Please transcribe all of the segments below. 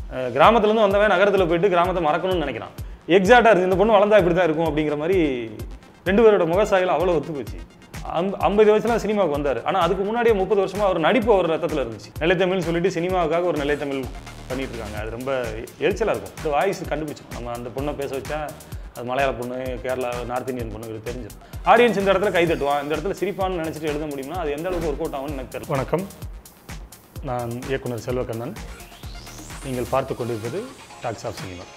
கிராமத்துலேருந்து வந்தவன் நகரத்தில் போயிட்டு கிராமத்தை மறக்கணும்னு நினைக்கிறான். எக்ஸாக்டாக இருக்குது, இந்த பொண்ணு வளர்ந்தா இப்படி தான் இருக்கும் அப்படிங்கிற மாதிரி 2 பேரோட முகசாயில் அவ்வளோ ஒத்து போச்சு. 50 வயசுலாம் சினிமாவுக்கு வந்தார். ஆனால் அதுக்கு முன்னாடியே 30 வருஷமாக அவர் நடிப்பு அவர் ரத்தத்தில் இருந்துச்சு. நிலைத்தமிழ்னு சொல்லிட்டு சினிமாவுக்காக ஒரு நிலைத்தமிழ் பண்ணிட்டு இருக்காங்க. அது ரொம்ப எரிச்சலாக இருக்கும். இந்த வாய்ஸ் கண்டுபிடிச்சோம். நம்ம அந்த பொண்ணை பேச வச்சா அது மலையாள பொண்ணு, கேரளா, நார்த் இந்தியன் பொண்ணு தெரிஞ்சிடும். ஆடியன்ஸ் இந்த இடத்துல கை தட்டுவான், இந்த இடத்துல சிரிப்பான்னு நினச்சிட்டு எழுத முடியும்னா அது எந்த அளவுக்கு ஒர்க் அவுட் ஆகும்னு எனக்கு தெரியும். வணக்கம், நான் இயக்குனர் செல்வக்கண்ணன். நீங்கள் பார்த்து கொண்டிருப்பது talks of cinema.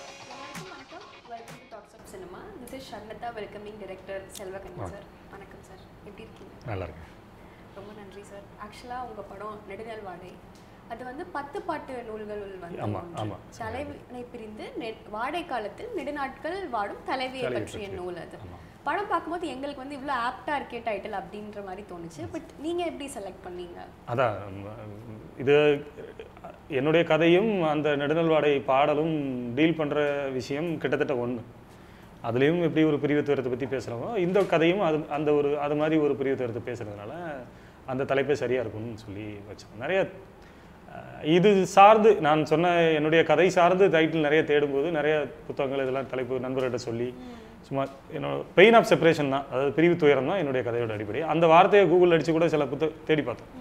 Welcoming director Selvakannan sir. வணக்கம் சார், எப்படி இருக்கீங்க? நல்லா இருக்கேன், ரொம்ப நன்றி சார். ஆக்சுவலாக உங்கள் படம் நெடுநாள் வாடை, அது வந்து 10 பாட்டு நூல்கள் வந்து தலைவினை பிரிந்து வாடை காலத்தில் நெடுநாட்கள் வாடும் தலைவியை பற்றிய நூல். அது படம் பார்க்கும்போது எங்களுக்கு வந்து இவ்வளோ ஆப்டாக இருக்கே டைட்டில் அப்படின்ற மாதிரி தோணுச்சு. பட் நீங்கள் எப்படி செலக்ட் பண்ணீங்க? அதான், இது என்னுடைய கதையும் அந்த நெடுநாள் வாடை பாடலும் டீல் பண்ணுற விஷயம் கிட்டத்தட்ட ஒன்று. அதுலேயும் எப்படி ஒரு பிரிவுத்துவரத்தை பற்றி பேசுகிறோமோ இந்த கதையும் அது மாதிரி ஒரு பிரிவுத்துவரத்தை பேசுகிறதுனால அந்த தலைப்பே சரியாக இருக்கும்னு சொல்லி வச்சோம். நிறைய இது சார்ந்து நான் சொன்ன என்னுடைய கதை சார்ந்து டைட்டில் நிறைய தேடும்போது நிறைய புத்தகங்கள் இதெல்லாம் தலைப்பு நண்பர்கிட்ட சொல்லி சும்மா என்னோட பெயின் ஆஃப் செப்பரேஷன் தான், அதாவது பிரிவு துயரம் தான் என்னுடைய கதையோட அடிப்படை. அந்த வார்த்தையை கூகுள் அடித்து கூட சில தேடி பார்த்தோம்.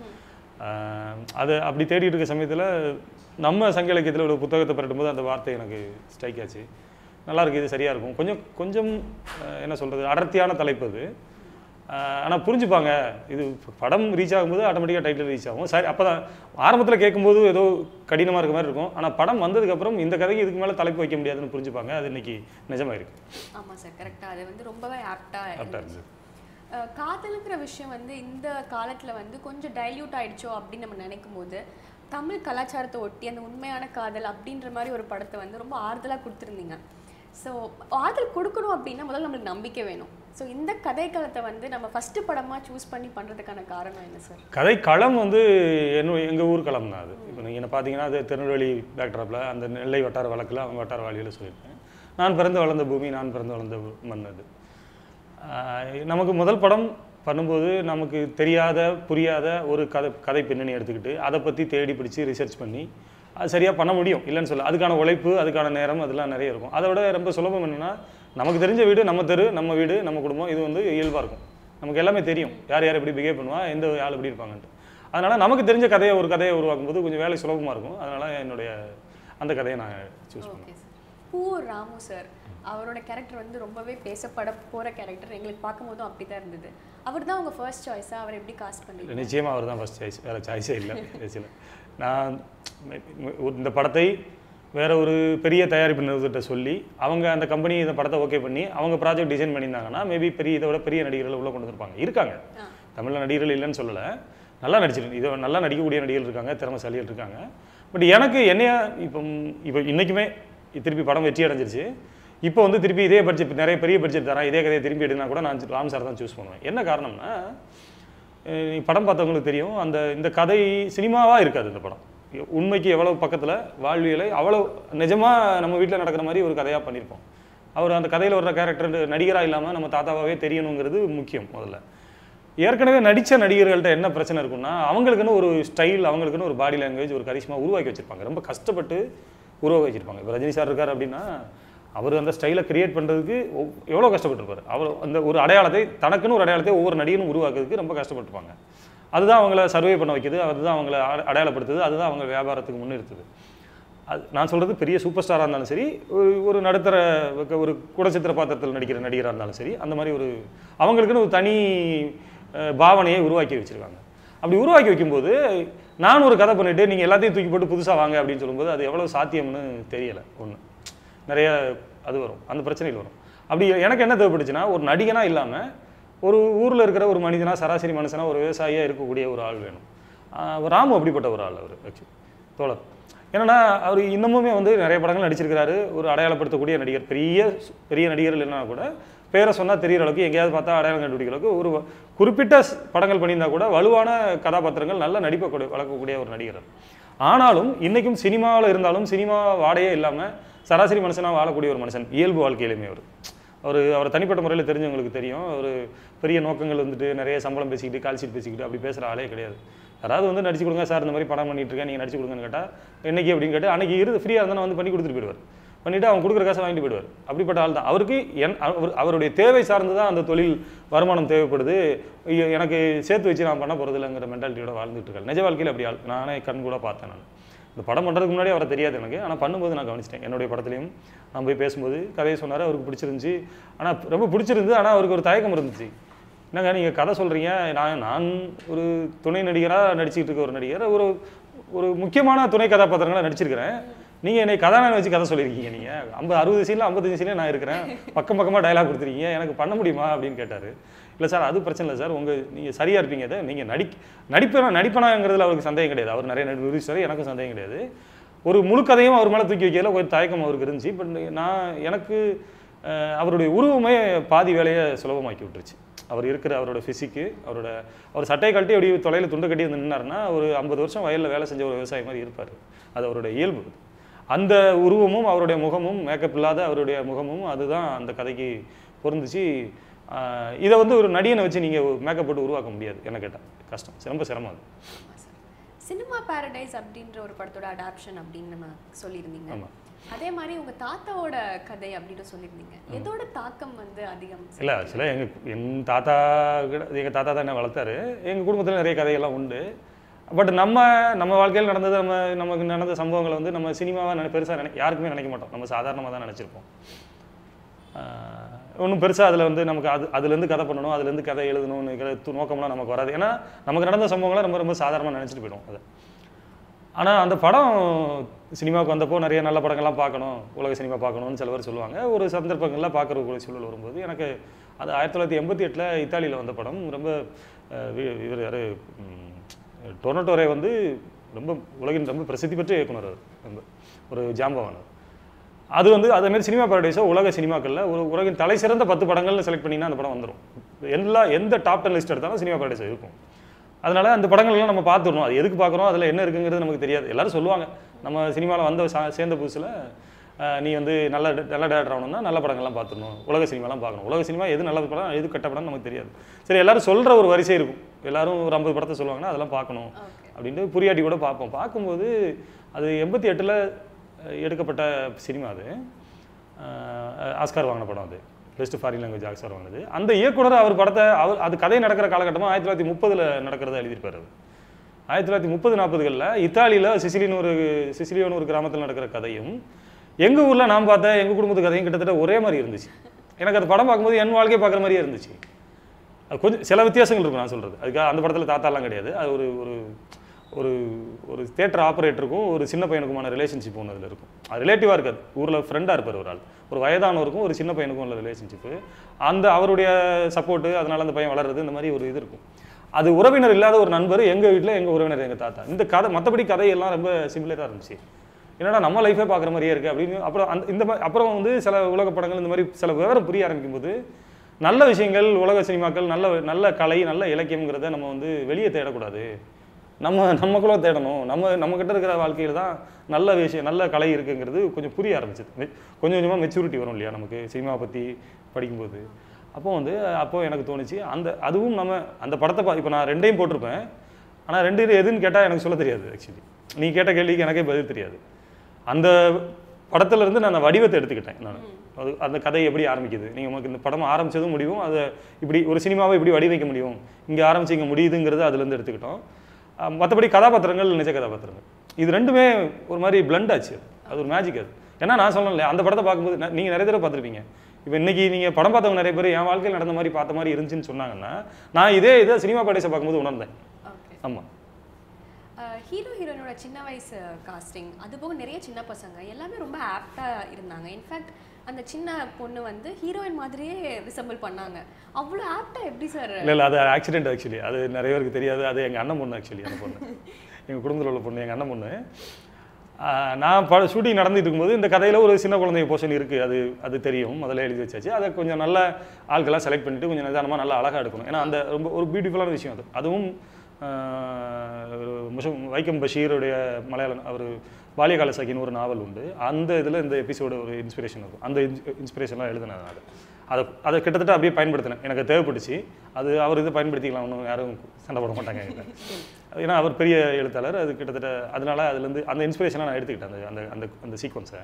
அது அப்படி தேடிட்டு இருக்க சமயத்தில் நம்ம சங்க இலக்கியத்தில் ஒரு புத்தகத்தை பரட்டும்போது அந்த வார்த்தை எனக்கு ஸ்ட்ரைக் ஆச்சு. நல்லா இருக்குது, இது சரியாக இருக்கும். கொஞ்சம் என்ன சொல்கிறது, அடர்த்தியான தலைப்பு அது. ஆனால் புரிஞ்சுப்பாங்க, இது படம் ரீச் ஆகும்போது ஆட்டோமேட்டிக்காக டைட்டில் ரீச் ஆகும். சரி, அப்போ தான் ஆரம்பத்தில் கேட்கும்போது ஏதோ கடினமாக இருக்க மாதிரி இருக்கும். ஆனால் படம் வந்ததுக்கப்புறம் இந்த கதைக்கு இதுக்கு மேலே தலைப்பு வைக்க முடியாதுன்னு புரிஞ்சுப்பாங்க. அது இன்னைக்கு நிஜமாக இருக்குது. ஆமாம் சார், கரெக்டாக. அது வந்து ரொம்பவே ஆப்டாக இருந்துச்சு. காதலுங்கிற விஷயம் வந்து இந்த காலத்தில் வந்து கொஞ்சம் டைல்யூட் ஆகிடுச்சோ அப்படின்னு நம்ம நினைக்கும் போது தமிழ் கலாச்சாரத்தை ஒட்டி அந்த உண்மையான காதல் அப்படின்ற மாதிரி ஒரு படத்தை வந்து ரொம்ப ஆறுதலாக கொடுத்துருந்தீங்க. ஸோ ஆறுதல் கொடுக்கணும் அப்படின்னா முதல்ல நம்மளுக்கு நம்பிக்கை வேணும். ஸோ இந்த கதைக்களத்தை வந்து நம்ம ஃபஸ்ட்டு படமாக சூஸ் பண்ணி பண்ணுறதுக்கான காரணம் என்ன சார்? கதைக்களம் வந்து எங்கள் ஊர் களம் தான் அது. இப்போ நீங்கள் என்ன பார்த்தீங்கன்னா அது திருநெல்வேலி பேக்ட்ராப்பில் அந்த நெல்லை வட்டார வழக்கில் அவங்க வட்டார வாழியில் சொல்லியிருக்கேன். நான் பிறந்து வளர்ந்த பூமி, நான் பிறந்து வளர்ந்த மண் அது. நமக்கு முதல் படம் பண்ணும்போது நமக்கு தெரியாத புரியாத ஒரு கதை பின்னணி எடுத்துக்கிட்டு அதை பற்றி தேடி பிடிச்சி ரிசர்ச் பண்ணி அது சரியாக பண்ண முடியும், இல்லைன்னு சொல்ல. அதுக்கான உழைப்பு, அதுக்கான நேரம், அதெல்லாம் நிறைய இருக்கும். அதை விட ரொம்ப சுலபம் என்னென்னா, நமக்கு தெரிஞ்ச வீடு, நம்ம தெரு, நம்ம வீடு, நம்ம குடும்பம், இது வந்து இயல்பாக இருக்கும். நமக்கு எல்லாமே தெரியும், யார் யார் எப்படி பிஹேவ் பண்ணுவா, எந்த ஆள் எப்படி இருப்பாங்கன்ட்டு. அதனால் நமக்கு தெரிஞ்ச ஒரு கதையை உருவாக்கும் போது கொஞ்சம் வேலை சுலபமாக இருக்கும். அதனால் என்னுடைய அந்த கதையை நான் சூஸ் பண்ணேன். பூ ராமு சார், அவரோட கேரக்டர் வந்து ரொம்பவே பேசப்பட போகிற கேரக்டர். எங்களுக்கு பார்க்கும்போதும் அப்படி தான் இருந்தது. அவர் தான் உங்கள் ஃபர்ஸ்ட் சாய்ஸாக? அவர் எப்படி காஸ்ட் பண்ணி? நிச்சயமாக அவர் தான் ஃபர்ஸ்ட் சாய்ஸ், வேறு சாய்ஸே இல்லை. பேசல. நான் இந்த படத்தை வேறு ஒரு பெரிய தயாரிப்பு நிறுவனத்தை சொல்லி அவங்க அந்த கம்பெனி இந்த படத்தை ஓகே பண்ணி அவங்க ப்ராஜெக்ட் டிசைன் பண்ணியிருந்தாங்கன்னா மேபி இதை விட பெரிய நடிகர்கள் உள்ளே கொண்டு வந்துருப்பாங்க. இருக்காங்க, தமிழில் நடிகர்கள் இல்லைன்னு சொல்லலை, நல்லா நடிச்சிருக்கு. இதை நல்லா நடிக்கக்கூடிய நடிகர்கள் இருக்காங்க, திறமைசாலிகள் இருக்காங்க. பட் எனக்கு என்னையா இப்போ இன்றைக்குமே திருப்பி படம் வெற்றி அடைஞ்சிருச்சு. இப்போ வந்து திருப்பி இதே பட்ஜெட், நிறைய பெரிய பட்ஜெட் தரேன், இதே கதையை திருப்பி எடுனா கூட நான் ராம் சார் தான் சூஸ் பண்ணுவேன். என்ன காரணம்னா, படம் பார்த்தவங்களுக்கு தெரியும், இந்த கதை சினிமாவாக இருக்காது. இந்த படம் உண்மைக்கு எவ்வளோ பக்கத்தில் வாழ்வியலை அவ்வளோ நிஜமாக நம்ம வீட்டில் நடக்கிற மாதிரி ஒரு கதையாக பண்ணியிருப்போம். அவர் அந்த கதையில் வர்ற கேரக்டர் நடிகராக இல்லாமல் நம்ம தாத்தாவாகவே தெரியணுங்கிறது முக்கியம். முதல்ல ஏற்கனவே நடித்த நடிகர்கள்ட்ட என்ன பிரச்சனை இருக்குன்னா, அவங்களுக்குன்னு ஒரு ஸ்டைல், அவங்களுக்குன்னு ஒரு பாடி லாங்குவேஜ், ஒரு கரிஷ்மா உருவாக்கி வச்சுருப்பாங்க. ரொம்ப கஷ்டப்பட்டு உருவாக்கி வச்சுருப்பாங்க. இப்போ ரஜினி சார் இருக்கார் அப்படின்னா அவர் அந்த ஸ்டைலை கிரியேட் பண்ணுறதுக்கு எவ்வளோ கஷ்டப்பட்டுருப்பார். அவர் அந்த ஒரு அடையாளத்தை, தனக்குன்னு ஒரு அடையாளத்தை ஒவ்வொரு நடிகனும் உருவாக்குறதுக்கு ரொம்ப கஷ்டப்பட்டுருப்பாங்க. அதுதான் அவங்கள சர்வே பண்ண வைக்குது, அதுதான் அவங்கள அடையாளப்படுத்துது, அதுதான் அவங்க வியாபாரத்துக்கு முன்னிறுத்துது. அது நான் சொல்கிறது பெரிய சூப்பர் ஸ்டாராக இருந்தாலும் சரி, ஒரு நடுத்தர ஒரு குடச்சித்திர பாத்திரத்தில் நடிக்கிற நடிகராக இருந்தாலும் சரி, அந்த மாதிரி அவங்களுக்குன்னு ஒரு தனி பாவனையை உருவாக்கி வச்சுருக்காங்க. அப்படி உருவாக்கி வைக்கும்போது நான் ஒரு கதை பண்ணிவிட்டு நீங்கள் எல்லாத்தையும் தூக்கி போட்டு புதுசாக வாங்க அப்படின்னு சொல்லும்போது அது எவ்வளோ சாத்தியம்னு தெரியலை. ஒன்று நிறைய அது வரும், அந்த பிரச்சனைகள் வரும். அப்படி எனக்கு என்ன தேவைப்பட்டுச்சுன்னா, ஒரு நடிகனாக இல்லாமல் ஒரு ஊரில் இருக்கிற ஒரு மனிதனாக, சராசரி மனுஷனாக, ஒரு விவசாயியாக இருக்கக்கூடிய ஒரு ஆள் வேணும். ராமு அப்படிப்பட்ட ஒரு ஆள். அவர் ஆக்சுவலி தோழர் என்னென்னா, அவர் இன்னமுமே வந்து நிறைய படங்கள் நடிச்சிருக்கிறாரு. ஒரு அடையாளப்படுத்தக்கூடிய நடிகர். பெரிய நடிகர்கள் இல்லைனா கூட பேரை சொன்னால் தெரிகிற அளவுக்கு, எங்கேயாவது பார்த்தா அடையாளம் கண்டுபிடிக்கிற அளவுக்கு ஒரு குறிப்பிட்ட படங்கள் பண்ணியிருந்தால் கூட வலுவான கதாபாத்திரங்கள், நல்ல நடிப்பை வளர்க்கக்கூடிய ஒரு நடிகர். ஆனாலும் இன்றைக்கும் சினிமாவில் இருந்தாலும் சினிமா வாடையே இல்லாமல் சராசரி மனுஷனாக வாழக்கூடிய ஒரு மனுஷன். இயல்பு வாழ்க்கையிலுமே அவரை தனிப்பட்ட முறையில் தெரிஞ்சவங்களுக்கு தெரியும். ஒரு பெரிய நோக்கங்கள் வந்துட்டு நிறைய சம்பளம் பேசிக்கிட்டு, கால்ஷீட் பேசிக்கிட்டு அப்படி பேசுகிற ஆளே கிடையாது. யாராவது வந்து நடிச்சு கொடுங்க சார், இந்த மாதிரி படம் பண்ணிட்டு இருக்கேன், நீங்கள் நடிச்சு கொடுங்கன்னு கேட்டால் என்னைக்கு அப்படின்னு கேட்டு அன்றைக்கி ஃப்ரீயாக இருந்தால் வந்து பண்ணி கொடுத்துட்டு போயிடுவார். பண்ணிவிட்டு அவங்க கொடுக்குற காசை வாங்கிட்டு போயிடுவார். அப்படிப்பட்ட ஆள் தான். அவருக்கு அவருடைய தேவை சார்ந்து தான் அந்த தொழில் வருமானம் தேவைப்படுது. எனக்கு சேர்த்து வச்சு நான் பண்ண போகிறதில்லைங்கிற மென்டாலிட்டியோட வாழ்ந்துட்டு இருக்கேன். நிஜ வாழ்க்கையில் அப்படி ஆள் நானே கண் கூட பார்த்தேன். நான் இந்த படம் பண்ணுறதுக்கு முன்னாடி அவரை தெரியாது எனக்கு, ஆனால் பண்ணும்போது நான் கவனிச்சிட்டேன். என்னுடைய படத்துலையும் நான் போய் பேசும்போது கதையை சொன்னார், அவருக்கு பிடிச்சிருந்துச்சி. ஆனால் ரொம்ப பிடிச்சிருந்து, ஆனால் அவருக்கு ஒரு தயக்கம் இருந்துச்சு. என்னங்க நீங்கள் கதை சொல்கிறீங்க, நான் ஒரு துணை நடிகராக நடிச்சுக்கிட்டு இருக்க ஒரு நடிகர், ஒரு முக்கியமான துணை கதாபாத்திரங்களாக நடிச்சிருக்கிறேன். நீங்கள் என்னை கதாநாயகனை வச்சு கதை சொல்லியிருக்கீங்க, நீங்கள் 60 சீனில் 55 சீனில் நான் இருக்கிறேன், பக்கமாக டைலாக் கொடுத்துருக்கீங்க, எனக்கு பண்ண முடியுமா அப்படின்னு கேட்டார். இல்லை சார் அது பிரச்சனை இல்லை சார், நீங்கள் சரியாக இருப்பீங்க, அதை நீங்கள் நடிப்பனாங்கிறதுல அவருக்கு சந்தேகம் கிடையாது. அவர் நிறைய நிரூபிச்சார், எனக்கும் சந்தேகம் கிடையாது. ஒரு முழு கதையும் அவர் மேலே தூக்கி வைக்கல ஒரு தயக்கம் அவருக்கு இருந்துச்சு. பட் எனக்கு அவருடைய உருவமே பாதி வேலையை சுலபமாக்கி விட்டுருச்சு. அவர் இருக்கிற அவரோட ஃபிசிக்கு, அவர் சட்டையை கழட்டி அப்படி தொலையில் துண்டு கட்டி வந்து நின்னாருன்னா ஒரு 50 வருஷம் வயலில் வேலை செஞ்ச ஒரு விவசாயி மாதிரி இருப்பார். அது அவருடைய இயல்பு. அந்த உருவமும் அவருடைய முகமும், மேக்கப் இல்லாத அவருடைய முகமும் அதுதான் அந்த கதைக்கு பொருந்துச்சு. இதை வந்து ஒரு நடிகனை வச்சு நீங்கள் மேக்கப் போட்டு உருவாக்க முடியாது. என்ன கேட்டால் கஷ்டம், ரொம்ப சிரமம். அது சினிமா பாரடைஸ் அப்படின்ற ஒரு படத்தோட அடாப்ஷன் அப்படின்னு நம்ம சொல்லியிருந்தீங்க. அதே மாதிரி உங்க தாத்தாவோட கதை அப்படின்னு சொல்லியிருந்தீங்க. எதோட தாக்கம் வந்து அதிகம்? இல்லை ஆக்சுவலாக எங்கள் தாத்தா தான் என்ன வளர்த்தாரு. எங்கள் குடும்பத்தில் நிறைய கதைகள்லாம் உண்டு. பட் நம்ம வாழ்க்கையில் நடந்தது, நமக்கு நடந்த சம்பவங்களை வந்து நம்ம சினிமாவாக பெருசாக யாருக்குமே நினைக்க மாட்டோம். நம்ம சாதாரணமாக தான் நினச்சிருப்போம். ஒன்றும் பெருசாக அதில் வந்து நமக்கு அதுலேருந்து கதை பண்ணணும், அதுலேருந்து கதை எழுதணும்னு நோக்கம்லாம் நமக்கு வராது. ஏன்னா நமக்கு நடந்த சம்பவங்களை ரொம்ப ரொம்ப சாதாரணமாக நினச்சிட்டு போயிடும் அதை. ஆனால் அந்த படம் சினிமாவுக்கு வந்தப்போ நிறைய நல்ல படங்கள்லாம் பார்க்கணும், உலக சினிமா பார்க்கணும்னு சில பேர் சொல்லுவாங்க. ஒரு சந்தர்ப்பங்கள்லாம் பார்க்குற சூழல் வரும்போது எனக்கு அது 1988 இத்தாலியில் வந்த படம். ரொம்ப இவர் யார், டொரண்டோரே வந்து ரொம்ப உலகின் ரொம்ப பிரசித்தி பெற்ற இயக்குனர், ரொம்ப ஒரு ஜாம்பவானர். அது வந்து அதேமாதிரி சினிமா பாரடைஸோ உலக சினிமாக்களில் உலகின் தலை சிறந்த 10 படங்கள்னு செலக்ட் பண்ணிங்கன்னா அந்த படம் வந்துடும். எந்த டாப் 10 லிஸ்ட் எடுத்தாலும் சினிமா பாரடைஸ் இருக்கும். அதனால் அந்த படங்கள்லாம் நம்ம பார்த்துடணும். அது எதுக்கு பார்க்குறோம், அதில் என்ன இருக்குங்கிறது நமக்கு தெரியாது. எல்லோரும் சொல்லுவாங்க, நம்ம சினிமாவில் சேர்ந்த புதுசில் நீ வந்து நல்ல டேரக்டர் ஆகணும்னா நல்ல படங்கள்லாம் பார்த்துடணும், உலக சினிமாலாம் பார்க்கணும். உலக சினிமா எது நல்ல படம் எது கெட்ட படம்னு நமக்கு தெரியாது. சரி, எல்லோரும் சொல்கிற ஒரு வரிசை இருக்கும். எல்லோரும் ஒரு 50 படத்தை சொல்லுவாங்கன்னா அதெல்லாம் பார்க்கணும் அப்படின்ட்டு புரியாட்டி கூட பார்ப்போம். பார்க்கும்போது அது 88 எடுக்கப்பட்ட சினிமா. அது ஆஸ்கார் வாங்கின படம். அது பெஸ்ட் ஃபாரின் லாங்குவேஜ் ஆஸ்கார் வாங்கினது. அந்த இயக்குனர் அவர் படத்தை அது கதை நடக்கிற காலகட்டமாக 1930 நடக்கிறத எழுதியிருப்பார். அவர் 1930-40களில் இத்தாலியில் சிசிலியோன்னு ஒரு கிராமத்தில் நடக்கிற கதையும் எங்கள் ஊரில் நான் பார்த்தேன் எங்கள் குடும்பத்து கதையும் கிட்டத்தட்ட ஒரே மாதிரி இருந்துச்சு. எனக்கு அந்த படம் பார்க்கும்போது என் வாழ்க்கையை பார்க்குற மாதிரியே இருந்துச்சு. அது கொஞ்சம் சில வித்தியாசங்கள் இருக்கும் நான் சொல்கிறது. அதுக்காக அந்த படத்தில் தாத்தாலாம் கிடையாது. அது ஒரு தியேட்டர் ஆப்ரேட்டருக்கும் ஒரு சின்ன பையனுக்குமான ரிலேஷன்ஷிப் ஒன்று அதில் இருக்கும். அது ரிலேட்டிவாக இருக்காது. ஊரில் ஃப்ரெண்டாக இருப்பார் ஒரு ஆள், ஒரு வயதானவருக்கும் ஒரு சின்ன பையனுக்கும் உள்ள ரிலேஷன்ஷிப்பு, அவருடைய சப்போர்ட்டு, அதனால் அந்த பையன் வளர்றது, இந்த மாதிரி ஒரு இது இருக்கும். அது உறவினர் இல்லாத ஒரு நண்பர் எங்கள் வீட்டில், எங்கள் உறவினர் எங்கள் தாத்தா. இந்த கதை மற்றபடி கதையெல்லாம் ரொம்ப சிமிலராக இருந்துச்சு. என்னடா நம்ம லைஃபே பார்க்குற மாதிரியே இருக்குது அப்படின்னு. அப்புறம் வந்து சில உலக படங்கள் இந்த மாதிரி சில விவரம் புரிய ஆரம்பிக்கும் போது நல்ல விஷயங்கள், உலக சினிமாக்கள், நல்ல கலை, நல்ல இலக்கியங்கிறத நம்ம வந்து வெளியே தேடக்கூடாது, நமக்குள்ள தேடணும். நம்ம கிட்ட இருக்கிற வாழ்க்கையில் தான் நல்ல விஷயம், நல்ல கலை இருக்குங்கிறது கொஞ்சம் புரிய ஆரம்பிச்சது. கொஞ்சம் கொஞ்சமாக மெச்சூரிட்டி வரும் இல்லையா நமக்கு சினிமாவை பற்றி படிக்கும்போது. அப்போ எனக்கு தோணுச்சு, அதுவும் நம்ம அந்த படத்தை இப்போ நான் 2யும் போட்டிருப்பேன். ஆனால் 2 எதுன்னு கேட்டால் எனக்கு சொல்ல தெரியாது. ஆக்சுவலி நீ கேட்ட கேள்விக்கு எனக்கே பதில் தெரியாது. அந்த படத்துலேருந்து நான் அந்த வடிவத்தை எடுத்துக்கிட்டேன். நான் அந்த கதை எப்படி ஆரம்பிக்குது, நீங்கள் உங்களுக்கு இந்த படம் ஆரம்பித்ததும் முடியும், அதை இப்படி ஒரு சினிமாவை இப்படி வடிவைக்க முடியும், இங்கே ஆரம்பிச்சு இங்கே முடியுதுங்கிறது அதுலேருந்து எடுத்துக்கிட்டோம். மற்றபடி கதாபாத்திரங்கள் நிஜ கதாபாத்திரங்கள் இது 2மே ஒரு மாதிரி பிளண்ட் ஆச்சு. அது ஒரு மேஜிக். அது ஏன்னா நான் சொல்லலை, அந்த படத்தை பார்க்கும்போது நீங்கள் நிறைய தடவை பார்த்துருப்பீங்க. இப்போ இன்றைக்கி நீங்கள் படம் பார்த்தவங்க நிறைய பேர் என் வாழ்க்கையில் நடந்த மாதிரி பார்த்த மாதிரி இருந்துச்சுன்னு சொன்னாங்கன்னா, நான் இதை சினிமா பாரடைஸை பார்க்கும்போது உணர்ந்தேன். ஆமாம், ஹீரோ ஹீரோயினோட சின்ன வயசு காஸ்டிங், அது போக நிறைய சின்ன பசங்க எல்லாமே ரொம்ப ஆப்டாக இருந்தாங்க. இன்ஃபேக்ட் அந்த சின்ன பொண்ணு வந்து ஹீரோயின் மாதிரியே ரிசம்பிள் பண்ணாங்க. அவ்வளோ ஆப்டாக எப்படி சார்? இல்லை அது ஆக்சிடென்ட். ஆக்சுவலி அது நிறைய பேருக்கு தெரியாது. அது எங்கள் அண்ணன் பொண்ணு. ஆக்சுவலி அந்த பொண்ணு எங்கள் குடும்பத்தில் உள்ள பொண்ணு, எங்கள் அண்ணன் பொண்ணு. நான் ஷூட்டிங் நடந்துட்டு இருக்கும்போது இந்த கதையில் ஒரு சின்ன குழந்தை போர்ஷன் இருக்குது. அது தெரியும், முதல்ல எழுதி வச்சாச்சு. அதை கொஞ்சம் நல்ல ஆட்களாக செலக்ட் பண்ணிவிட்டு கொஞ்சம் நிதானமாக நல்லா அழகாக எடுக்கணும். ஏன்னா அந்த ரொம்ப ஒரு பியூட்டிஃபுல்லான விஷயம். அதுவும் வைக்கம் பஷீருடைய மலையாளம், அவர் பாலியகால சகின்னு ஒரு நாவல் உண்டு. அந்த இதில் இந்த எபிசோடு ஒரு இன்ஸ்பிரேஷன் இருக்கும். அந்த இன்ஸ்பிரேஷன்லாம் எழுதினது. அதை கிட்டத்தட்ட அப்படியே பயன்படுத்தினேன். எனக்கு தேவைப்பட்டுச்சு. அது அவர் இது பயன்படுத்திக்கலாம், ஒன்றும் யாரும் சண்டை போட மாட்டாங்க என்கிட்ட. ஏன்னா அவர் பெரிய எழுத்தாளர். அது கிட்டத்தட்ட அதனால அதுலேருந்து அந்த இன்ஸ்பிரேஷனாக நான் எடுத்துக்கிட்டேன் அந்த அந்த அந்த சீக்வன்ஸை.